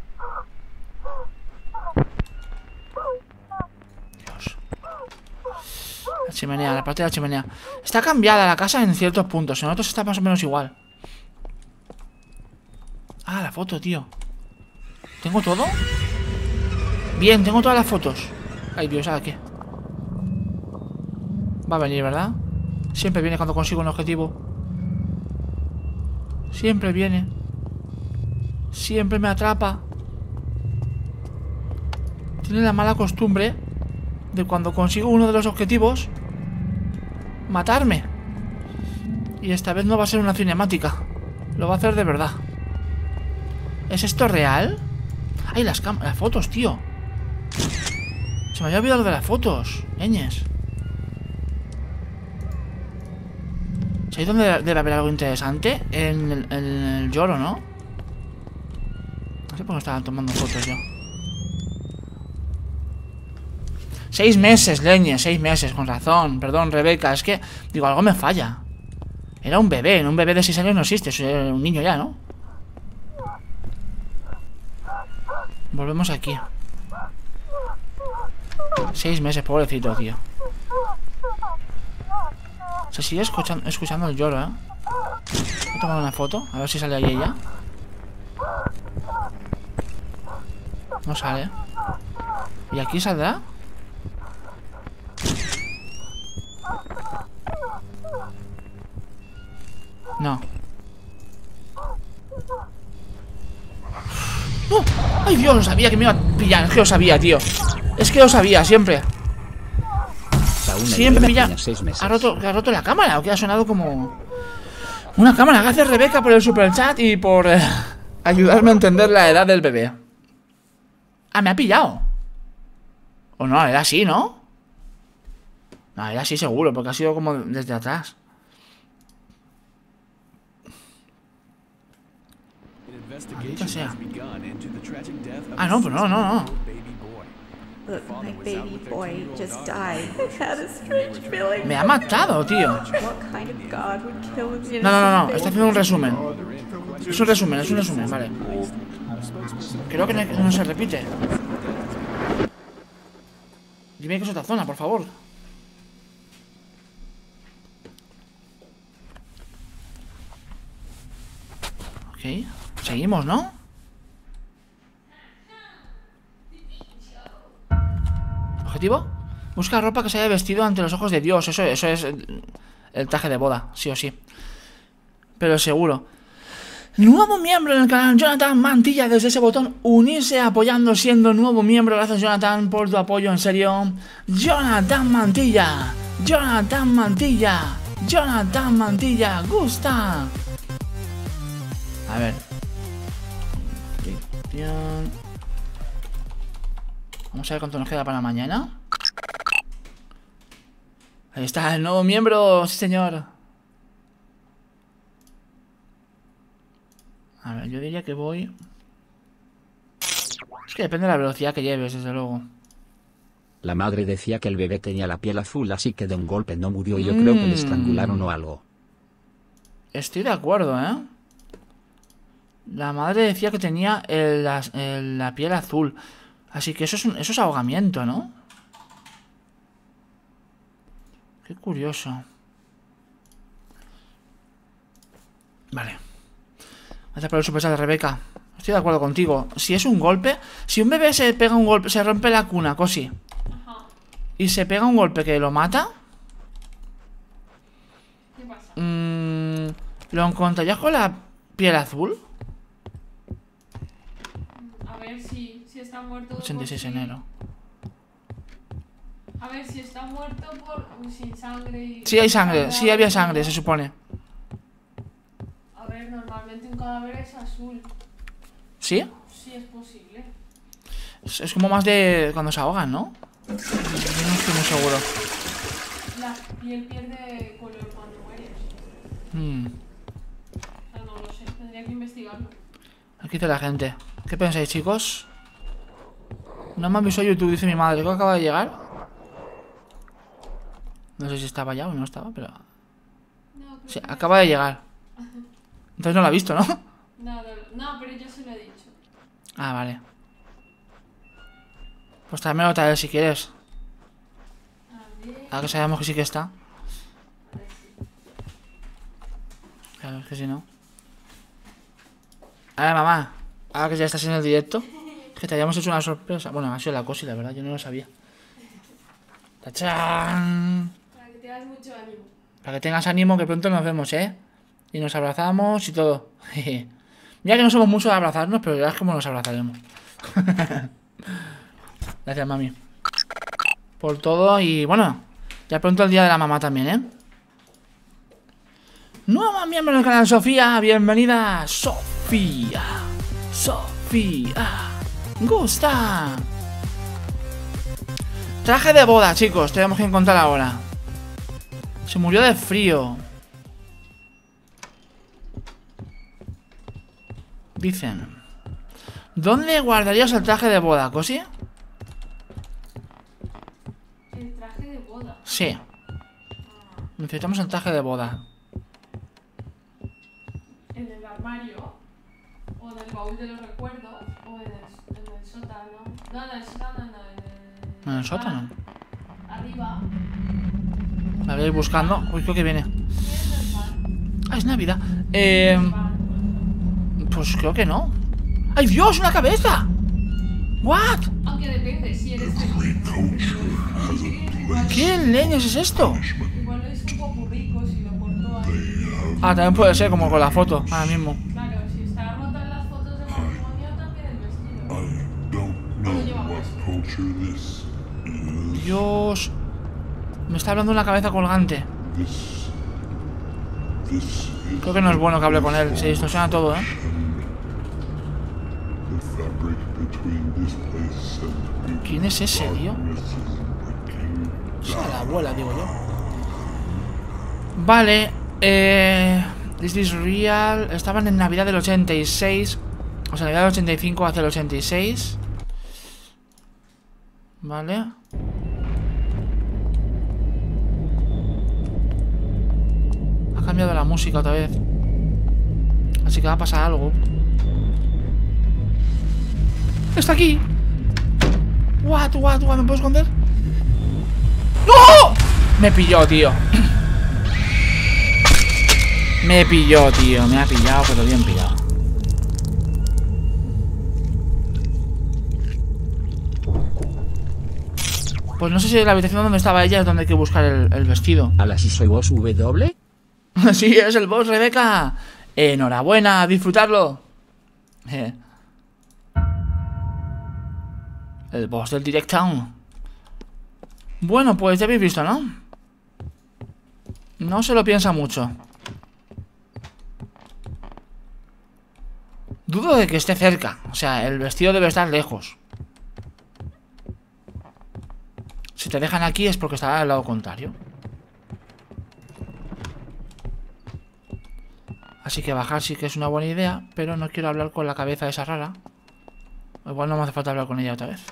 Dios. La chimenea, la parte de la chimenea. Está cambiada la casa en ciertos puntos. En otros está más o menos igual. Ah, la foto, tío. ¿Tengo todo? Bien, tengo todas las fotos. Ay, Dios, ¿a qué? Va a venir, ¿verdad? Siempre viene cuando consigo un objetivo. Siempre viene. Siempre me atrapa. Tiene la mala costumbre de cuando consigo uno de los objetivos matarme. Y esta vez no va a ser una cinemática. Lo va a hacer de verdad. ¿Es esto real? ¡Ay, las fotos, tío! Se me había olvidado lo de las fotos. Ñes. ¿Sabéis dónde debe haber algo interesante? En el lloro, ¿no? No sé por qué estaba tomando fotos yo. 6 meses, leñes, 6 meses, con razón. Perdón, Rebeca, es que... Digo, algo me falla. Era un bebé, un bebé de 6 años no existe. Es un niño ya, ¿no? Volvemos aquí. 6 meses, pobrecito, tío. Se sigue escuchando el lloro, ¿eh? Voy a tomar una foto, a ver si sale ahí ella. No sale. ¿Y aquí saldrá? No. ¡No! ¡Ay, Dios! Lo sabía que me iba a pillar. Es que lo sabía, tío. Es que lo sabía, siempre. Siempre me pilla. ¿Ha roto la cámara? ¿O que ha sonado como una cámara? Gracias, Rebeca, por el super chat y por ayudarme a entender la edad del bebé. Ah, me ha pillado. O no, era así, ¿no? No, era así seguro, porque ha sido como desde atrás. Maldita sea. Ah, no, pero no. Look, my baby boy just died. I had a strange feeling. Me ha matado, tío. What kind of God would kill an innocent No. baby? Está haciendo un resumen. Es un resumen, vale. Creo que no se repite. Dime que es otra zona, por favor. Ok. Seguimos, ¿no? ¿Objetivo? Busca ropa que se haya vestido ante los ojos de Dios. Eso es el traje de boda, sí o sí. Pero seguro. Nuevo miembro en el canal, Jonathan Mantilla. Desde ese botón unirse apoyando, siendo nuevo miembro. Gracias, Jonathan, por tu apoyo, en serio. Jonathan Mantilla. Gusta. A ver. Vamos a ver cuánto nos queda para mañana. Ahí está, el nuevo miembro, sí señor. A ver, yo diría que voy... Es que depende de la velocidad que lleves, desde luego. La madre decía que el bebé tenía la piel azul, así que de un golpe no murió. Yo creo que le estrangularon o algo. Estoy de acuerdo, ¿eh? La madre decía que tenía la piel azul. Así que eso es ahogamiento, ¿no? Qué curioso. Vale. Gracias por el superchat de Rebeca. Estoy de acuerdo contigo. Si es un golpe... Si un bebé se pega un golpe... Se rompe la cuna, cosi. Y se pega un golpe que lo mata... ¿Qué pasa? ¿Lo encontrarías con la piel azul? A ver si está muerto. 86 de enero. A ver si está muerto sin sangre y... Sí hay sangre, sí había sangre, se supone. A ver, normalmente un cadáver es azul. ¿Sí? Sí, es posible. Es como más de cuando se ahogan, ¿no? Yo no estoy muy seguro. La piel pierde color cuando mueres. No lo sé, tendría que investigarlo. Aquí dice la gente. ¿Qué pensáis, chicos? No me han visto YouTube, dice mi madre. Creo que acaba de llegar. No sé si estaba ya o no estaba, pero... Sí, acaba de llegar. Entonces no la ha visto, ¿no? No, pero yo se lo he dicho. Ah, vale. Pues tráemelo otra vez si quieres. Ahora que sabemos que sí que está. Claro, es que si no. A ver, mamá. Ahora que ya estás en el directo, es que te habíamos hecho una sorpresa. Bueno, ha sido la cosa y la verdad, yo no lo sabía. ¡Tachán! Para que tengas mucho ánimo. Para que tengas ánimo, que pronto nos vemos, ¿eh? Y nos abrazamos y todo. Mira que no somos muchos de abrazarnos, pero ya es como nos abrazaremos. Gracias, mami. Por todo y bueno, ya pronto el día de la mamá también, ¿eh? Nueva miembro del canal Sofía, bienvenida Sofía. Sofía. Gusta. Traje de boda, chicos, tenemos que encontrar ahora. Se murió de frío. Dicen. ¿Dónde guardarías el traje de boda, Cosi? ¿El traje de boda? Sí. Necesitamos el traje de boda. ¿En el armario? ¿O en el baúl de los recuerdos? ¿O en el sótano? No, en el sótano no. ¿En el sótano? Arriba. La voy a ir buscando. Uy, creo que viene. Ah, es Navidad. Pues creo que no. ¡Ay, Dios! ¡Una cabeza! ¿What? Aunque depende si eres feliz. ¿Qué leños es esto? Igual es un poco rico si lo cortó ahí. Ah, también puede ser como con la foto, ahora mismo. Claro, si está rota en las fotos de matrimonio, también el vestido. I don't know what culture this is. Dios. Me está hablando una cabeza colgante. This is Creo que no es bueno que hable con él. Se distorsiona todo, ¿eh? the fabric between this place and ¿Quién es ese, tío? Mrs. O sea, la abuela, digo yo. Vale. This is real. Estaban en Navidad del 86. O sea, Navidad del 85 hacia el 86. Vale. Ha cambiado la música otra vez. Así que va a pasar algo. ¡Está aquí! What? ¿Me puedo esconder? ¡No! Me pilló, tío. Me pilló, tío. Me ha pillado, pero bien pillado. Pues no sé si en la habitación donde estaba ella es donde hay que buscar el vestido. ¿Ala si soy vos W? Sí, es el boss, Rebeca. Enhorabuena, a disfrutarlo. El boss del Direct Town. Bueno, pues ya habéis visto, ¿no? No se lo piensa mucho. Dudo de que esté cerca. O sea, el vestido debe estar lejos. Si te dejan aquí es porque estará al lado contrario. Así que bajar sí que es una buena idea, pero no quiero hablar con la cabeza esa rara. Igual no me hace falta hablar con ella otra vez.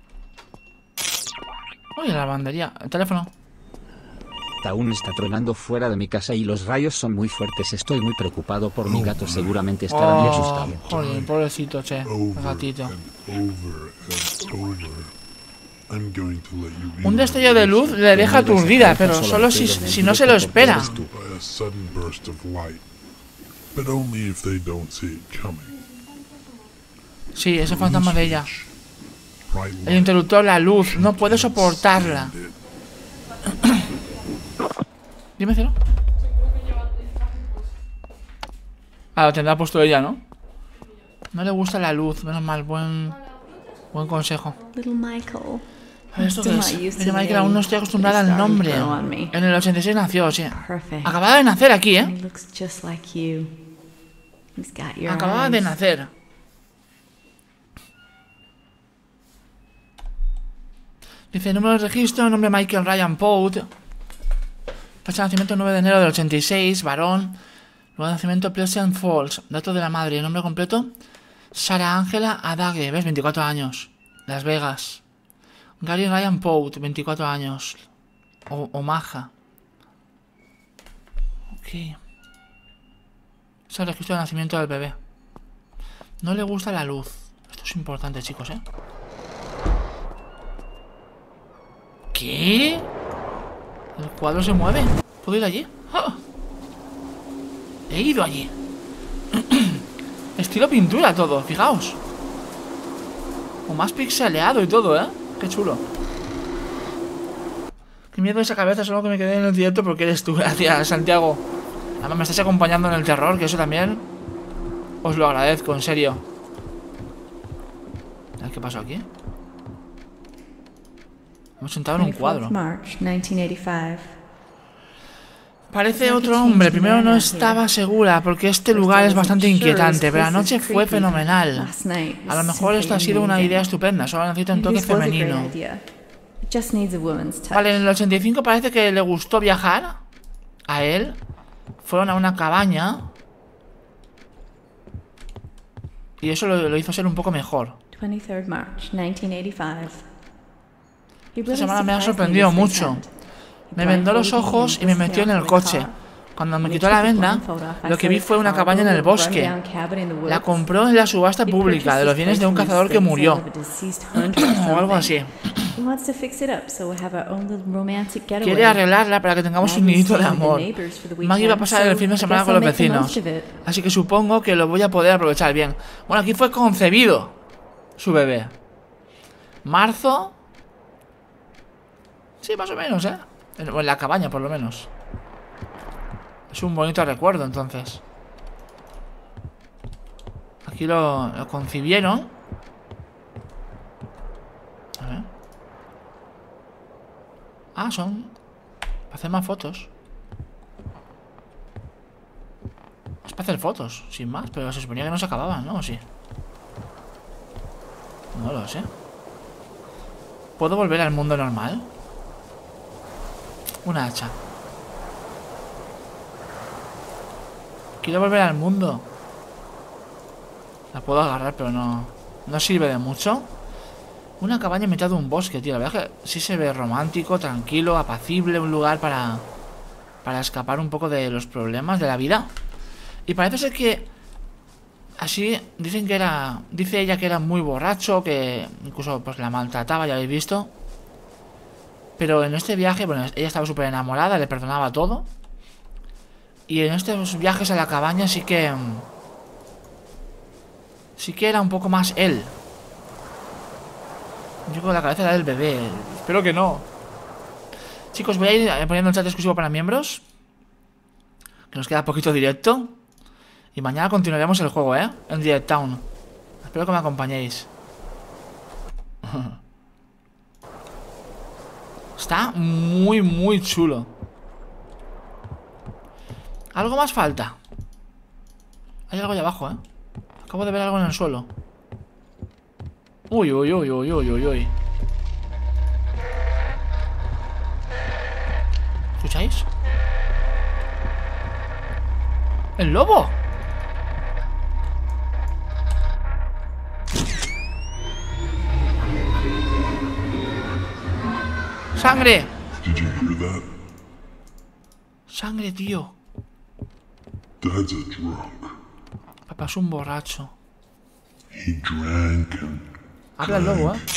Uy, la lavandería. El teléfono. Aún está tronando fuera de mi casa y los rayos son muy fuertes. Estoy muy preocupado por mi gato. Seguramente estará muy asustado. Joder, pobrecito, che. El gatito. Un destello de luz le deja aturdida, pero solo si no se lo espera. Sí, ese fantasma de ella. El interruptor, la luz, no puede soportarla. Dime, cielo. Ah, lo tendrá puesto ella, ¿no? No le gusta la luz, menos mal, buen consejo. Little Michael. ¿Esto qué es? Little Michael, aún no estoy acostumbrada al nombre. En el 86 nació, sí. Acababa de nacer aquí, ¿eh? Acababa de nacer. Dice, número de registro, nombre Michael Ryan Pout. Fecha de nacimiento 9 de enero del 86, varón. Lugar de nacimiento Pleasant Falls. Dato de la madre, nombre completo Sara Ángela Adague, ¿ves? 24 años. Las Vegas. Gary Ryan Pout, 24 años. Omaha. Ok. Es el registro de nacimiento del bebé. No le gusta la luz. Esto es importante, chicos, ¿eh? ¿Qué? El cuadro se mueve. ¿Puedo ir allí? ¡Ah! He ido allí. Estilo pintura todo, fijaos. O más pixeleado y todo, ¿eh? Qué chulo. Qué miedo esa cabeza, solo que me quedé en el directo porque eres tú. Gracias, Santiago. Además me estás acompañando en el terror, que eso también os lo agradezco, en serio. A ver qué pasó aquí. Hemos sentado en un cuadro. Parece otro hombre. Primero no estaba segura porque este lugar es bastante inquietante, pero anoche fue fenomenal. A lo mejor esto ha sido una idea estupenda, solo necesita un toque femenino. Vale, en el 85 parece que le gustó viajar. A él. Fueron a una cabaña. Y eso lo hizo ser un poco mejor. 23 March 1985. Esta semana me ha sorprendido mucho. Me vendó los ojos y me metió en el coche. Cuando me quitó la venda, lo que vi fue una cabaña en el bosque. La compró en la subasta pública de los bienes de un cazador que murió. O algo así. Quiere arreglarla para que tengamos un nidito de amor. Maggie va a pasar el fin de semana con los vecinos, así que supongo que lo voy a poder aprovechar bien. Bueno, aquí fue concebido su bebé. Marzo. Sí, más o menos, ¿eh? En la cabaña, por lo menos. Es un bonito recuerdo, entonces. Aquí lo concibieron. A ver. Ah, son para hacer más fotos. Es para hacer fotos, sin más. Pero se suponía que no se acababan, ¿no? ¿O sí? No lo sé. ¿Puedo volver al mundo normal? Una hacha. Quiero volver al mundo. La puedo agarrar, pero no sirve de mucho. Una cabaña en mitad de un bosque, tío. La verdad es que sí se ve romántico, tranquilo, apacible. Un lugar para escapar un poco de los problemas de la vida. Y parece ser que así dicen que era... Dice ella que era muy borracho, que incluso pues la maltrataba, ya habéis visto. Pero en este viaje, bueno, ella estaba súper enamorada, le perdonaba todo. Y en estos viajes a la cabaña sí que era un poco más él. Yo con la cabeza era del bebé. Espero que no. Chicos, voy a ir poniendo el chat exclusivo para miembros, que nos queda poquito directo. Y mañana continuaremos el juego, ¿eh? En Direct Town. Espero que me acompañéis. Está muy, muy chulo. Algo más falta. Hay algo allá abajo, ¿eh? Acabo de ver algo en el suelo. Uy, uy, uy, uy, uy, uy, uy. ¿Escucháis? ¡El lobo! ¡Sangre! ¡Sangre, tío! Dad's a drunk. Papá es un borracho. He drank and Habla el lobo, ¿eh?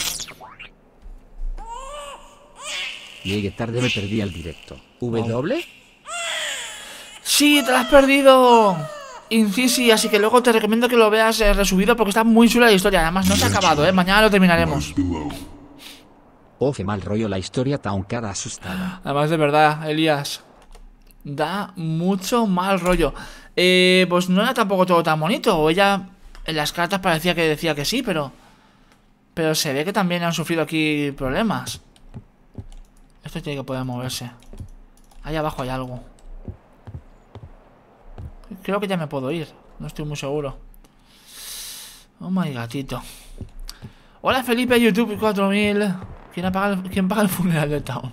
Llegué tarde, me perdí el directo. ¿W? ¡Sí, te lo has perdido! Incisi, así que luego te recomiendo que lo veas resubido porque está muy chula la historia. Además, no se ha acabado, ¿eh? Mañana lo terminaremos. Oh, qué mal rollo la historia, tan cara asustada. Además, de verdad, Elías, da mucho mal rollo. Pues no era tampoco todo tan bonito. O ella en las cartas parecía que decía que sí, pero se ve que también han sufrido aquí problemas. Esto tiene que poder moverse. Ahí abajo hay algo. Creo que ya me puedo ir. No estoy muy seguro. Oh my gatito. Hola Felipe, YouTube 4000. ¿Quién paga el funeral de Town?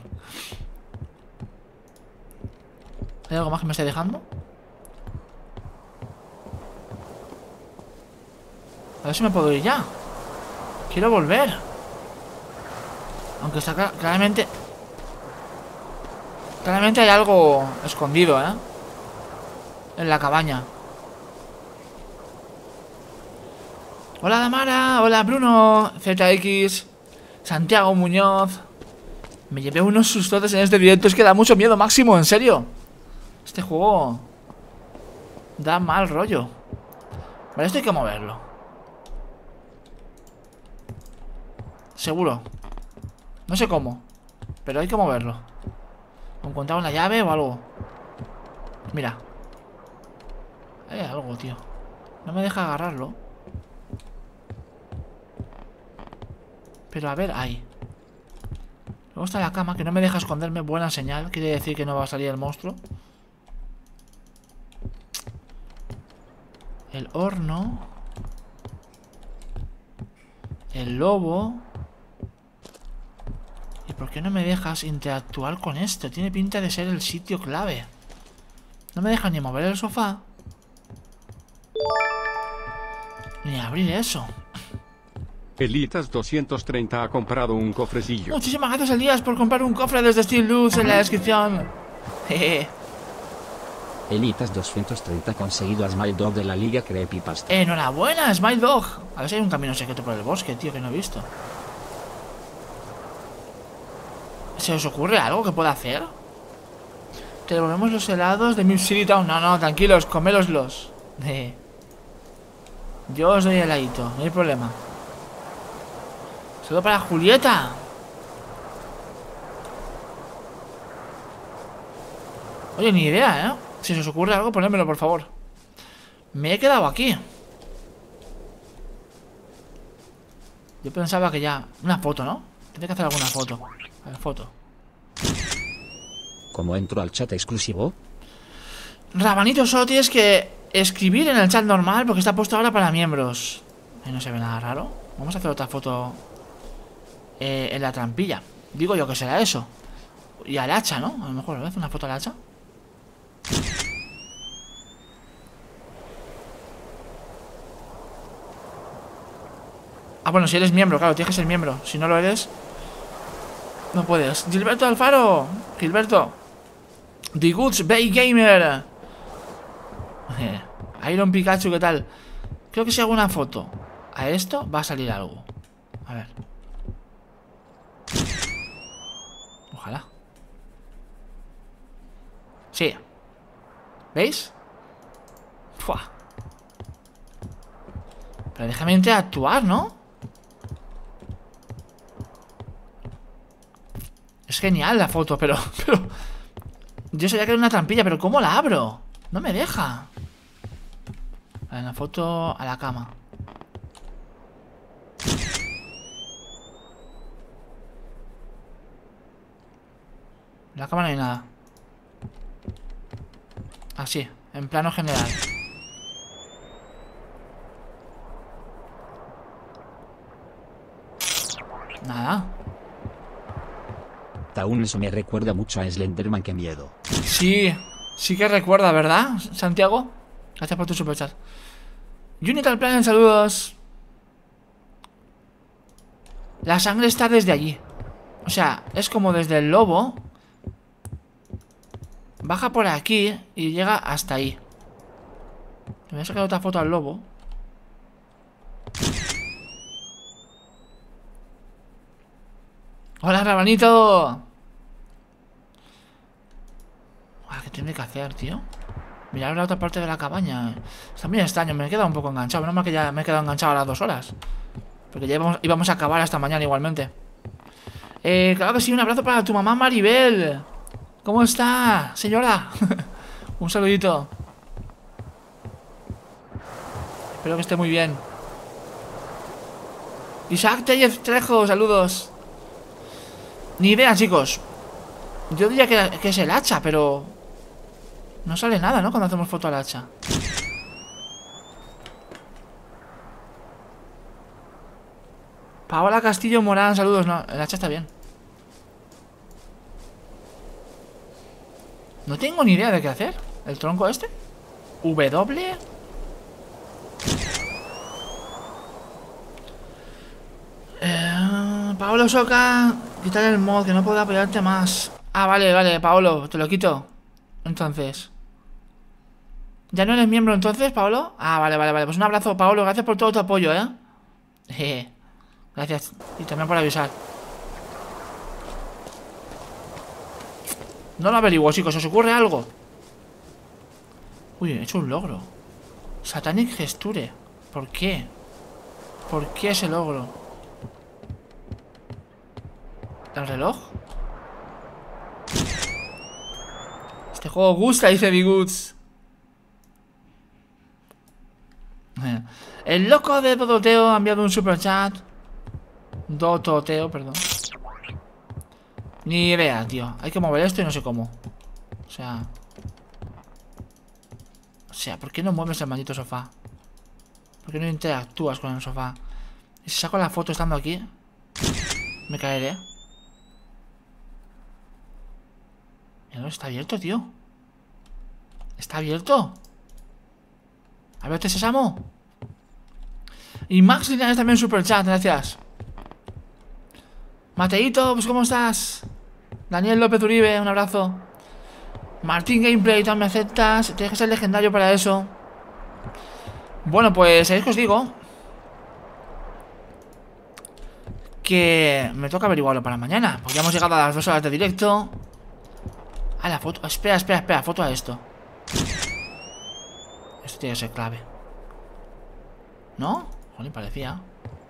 ¿Hay algo más que me esté dejando? A ver si me puedo ir ya. Quiero volver. Aunque está claramente... Claramente hay algo escondido, ¿eh? En la cabaña. Hola Damara, hola Bruno, ZX, Santiago Muñoz. Me llevé unos sustotes en este directo. Es que da mucho miedo, Máximo, en serio. Este juego da mal rollo. Vale, esto hay que moverlo. Seguro. No sé cómo, pero hay que moverlo. ¿Encontrar una llave o algo? Mira. Hay algo, tío. No me deja agarrarlo. Pero a ver, ahí. Luego está la cama, que no me deja esconderme. Buena señal, quiere decir que no va a salir el monstruo. El horno. El lobo. ¿Y por qué no me dejas interactuar con esto? Tiene pinta de ser el sitio clave. No me deja ni mover el sofá, ni abrir eso. Elitas 230 ha comprado un cofrecillo. Muchísimas gracias, Elías, por comprar un cofre desde Steel Luz en la descripción. Elitas 230 ha conseguido a Smile Dog de la Liga Creepypasta. Enhorabuena, Smile Dog. A ver si hay un camino secreto por el bosque, tío, que no he visto. ¿Se os ocurre algo que pueda hacer? Te devolvemos los helados de Milk City Town. No, no, tranquilos, coméloslos. Yo os doy heladito, no hay problema. Solo para Julieta. Oye, ni idea, ¿eh? Si se os ocurre algo, ponedmelo, por favor. Me he quedado aquí. Yo pensaba que ya... Una foto, ¿no? Tendré que hacer alguna foto. A ver, foto. ¿Cómo entro al chat exclusivo? Rabanito, solo tienes que escribir en el chat normal porque está puesto ahora para miembros. Ahí no se ve nada raro. Vamos a hacer otra foto en la trampilla. Digo yo que será eso. Y al hacha, ¿no? A lo mejor, ¿ves? Una foto al hacha. Ah, bueno, si eres miembro, claro, tienes que ser miembro. Si no lo eres, no puedes. Gilberto Alfaro. Gilberto. The Goods Bay Gamer. Iron Pikachu, ¿qué tal? Creo que si hago una foto a esto va a salir algo. A ver. Ojalá. Sí. ¿Veis? Fua. Pero déjame interactuar, ¿no? Es genial la foto, pero yo sabía que era una trampilla, pero ¿cómo la abro? No me deja. Vale, la foto a la cama. En la cama no hay nada. Así, en plano general. Nada. Aún eso me recuerda mucho a Slenderman, qué miedo. Sí, sí que recuerda, ¿verdad, Santiago? Gracias por tu superchat. Unital Planet, saludos. La sangre está desde allí. O sea, es como desde el lobo. Baja por aquí y llega hasta ahí. Me voy a sacar otra foto al lobo. Hola, Rabanito. ¿Qué tendré que hacer, tío? Mirar la otra parte de la cabaña. Está muy extraño, me he quedado un poco enganchado. Menos mal que ya me he quedado enganchado a las 2 horas. Porque ya íbamos a acabar hasta mañana igualmente. Claro que sí, un abrazo para tu mamá Maribel. ¿Cómo está, señora? Un saludito. Espero que esté muy bien. Isaac Tellez Trejo, saludos. Ni idea, chicos. Yo diría que es el hacha, pero no sale nada, ¿no? Cuando hacemos foto al hacha. Paola Castillo Morán, saludos. No, el hacha está bien. No tengo ni idea de qué hacer. ¿El tronco este? ¿W? Paolo Soca, quitar el mod, que no puedo apoyarte más. Ah, vale, vale, Paolo, te lo quito. Entonces, ¿ya no eres miembro entonces, Paolo? Ah, vale, vale, vale. Pues un abrazo, Paolo, gracias por todo tu apoyo, Gracias. Y también por avisar. No lo averiguo, chicos. ¿Os ocurre algo? Uy, he hecho un logro. Satanic Gesture. ¿Por qué? ¿Por qué ese logro? ¿El reloj? Este juego gusta, dice Bigoods. El loco de Dototeo ha enviado un super chat. Dototeo, perdón. Ni idea, tío. Hay que mover esto y no sé cómo. O sea, ¿por qué no mueves el maldito sofá? ¿Por qué no interactúas con el sofá? Y si saco la foto estando aquí, me caeré. Mira, está abierto, tío. Está abierto. Ábrete, Sésamo. Y Max Linares también super chat, gracias. Mateito, pues ¿cómo estás? Daniel López Uribe, un abrazo. Martín Gameplay, ¿tú me aceptas? Tienes que ser legendario para eso. Bueno, pues es que os digo que me toca averiguarlo para mañana, porque ya hemos llegado a las 2 horas de directo. A la foto, espera, foto a esto. Esto tiene que ser clave. ¿No? Joder, parecía.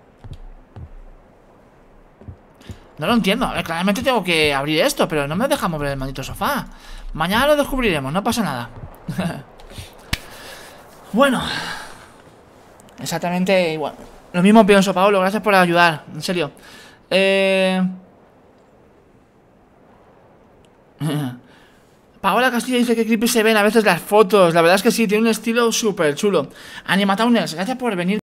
No lo entiendo, a ver, claramente tengo que abrir esto, pero no me deja mover el maldito sofá. Mañana lo descubriremos, no pasa nada. Bueno, exactamente igual. Lo mismo pienso, Paolo, gracias por ayudar, en serio. Paola Castillo dice que creepy se ven a veces las fotos. La verdad es que sí, tiene un estilo súper chulo. Animatowners, gracias por venir.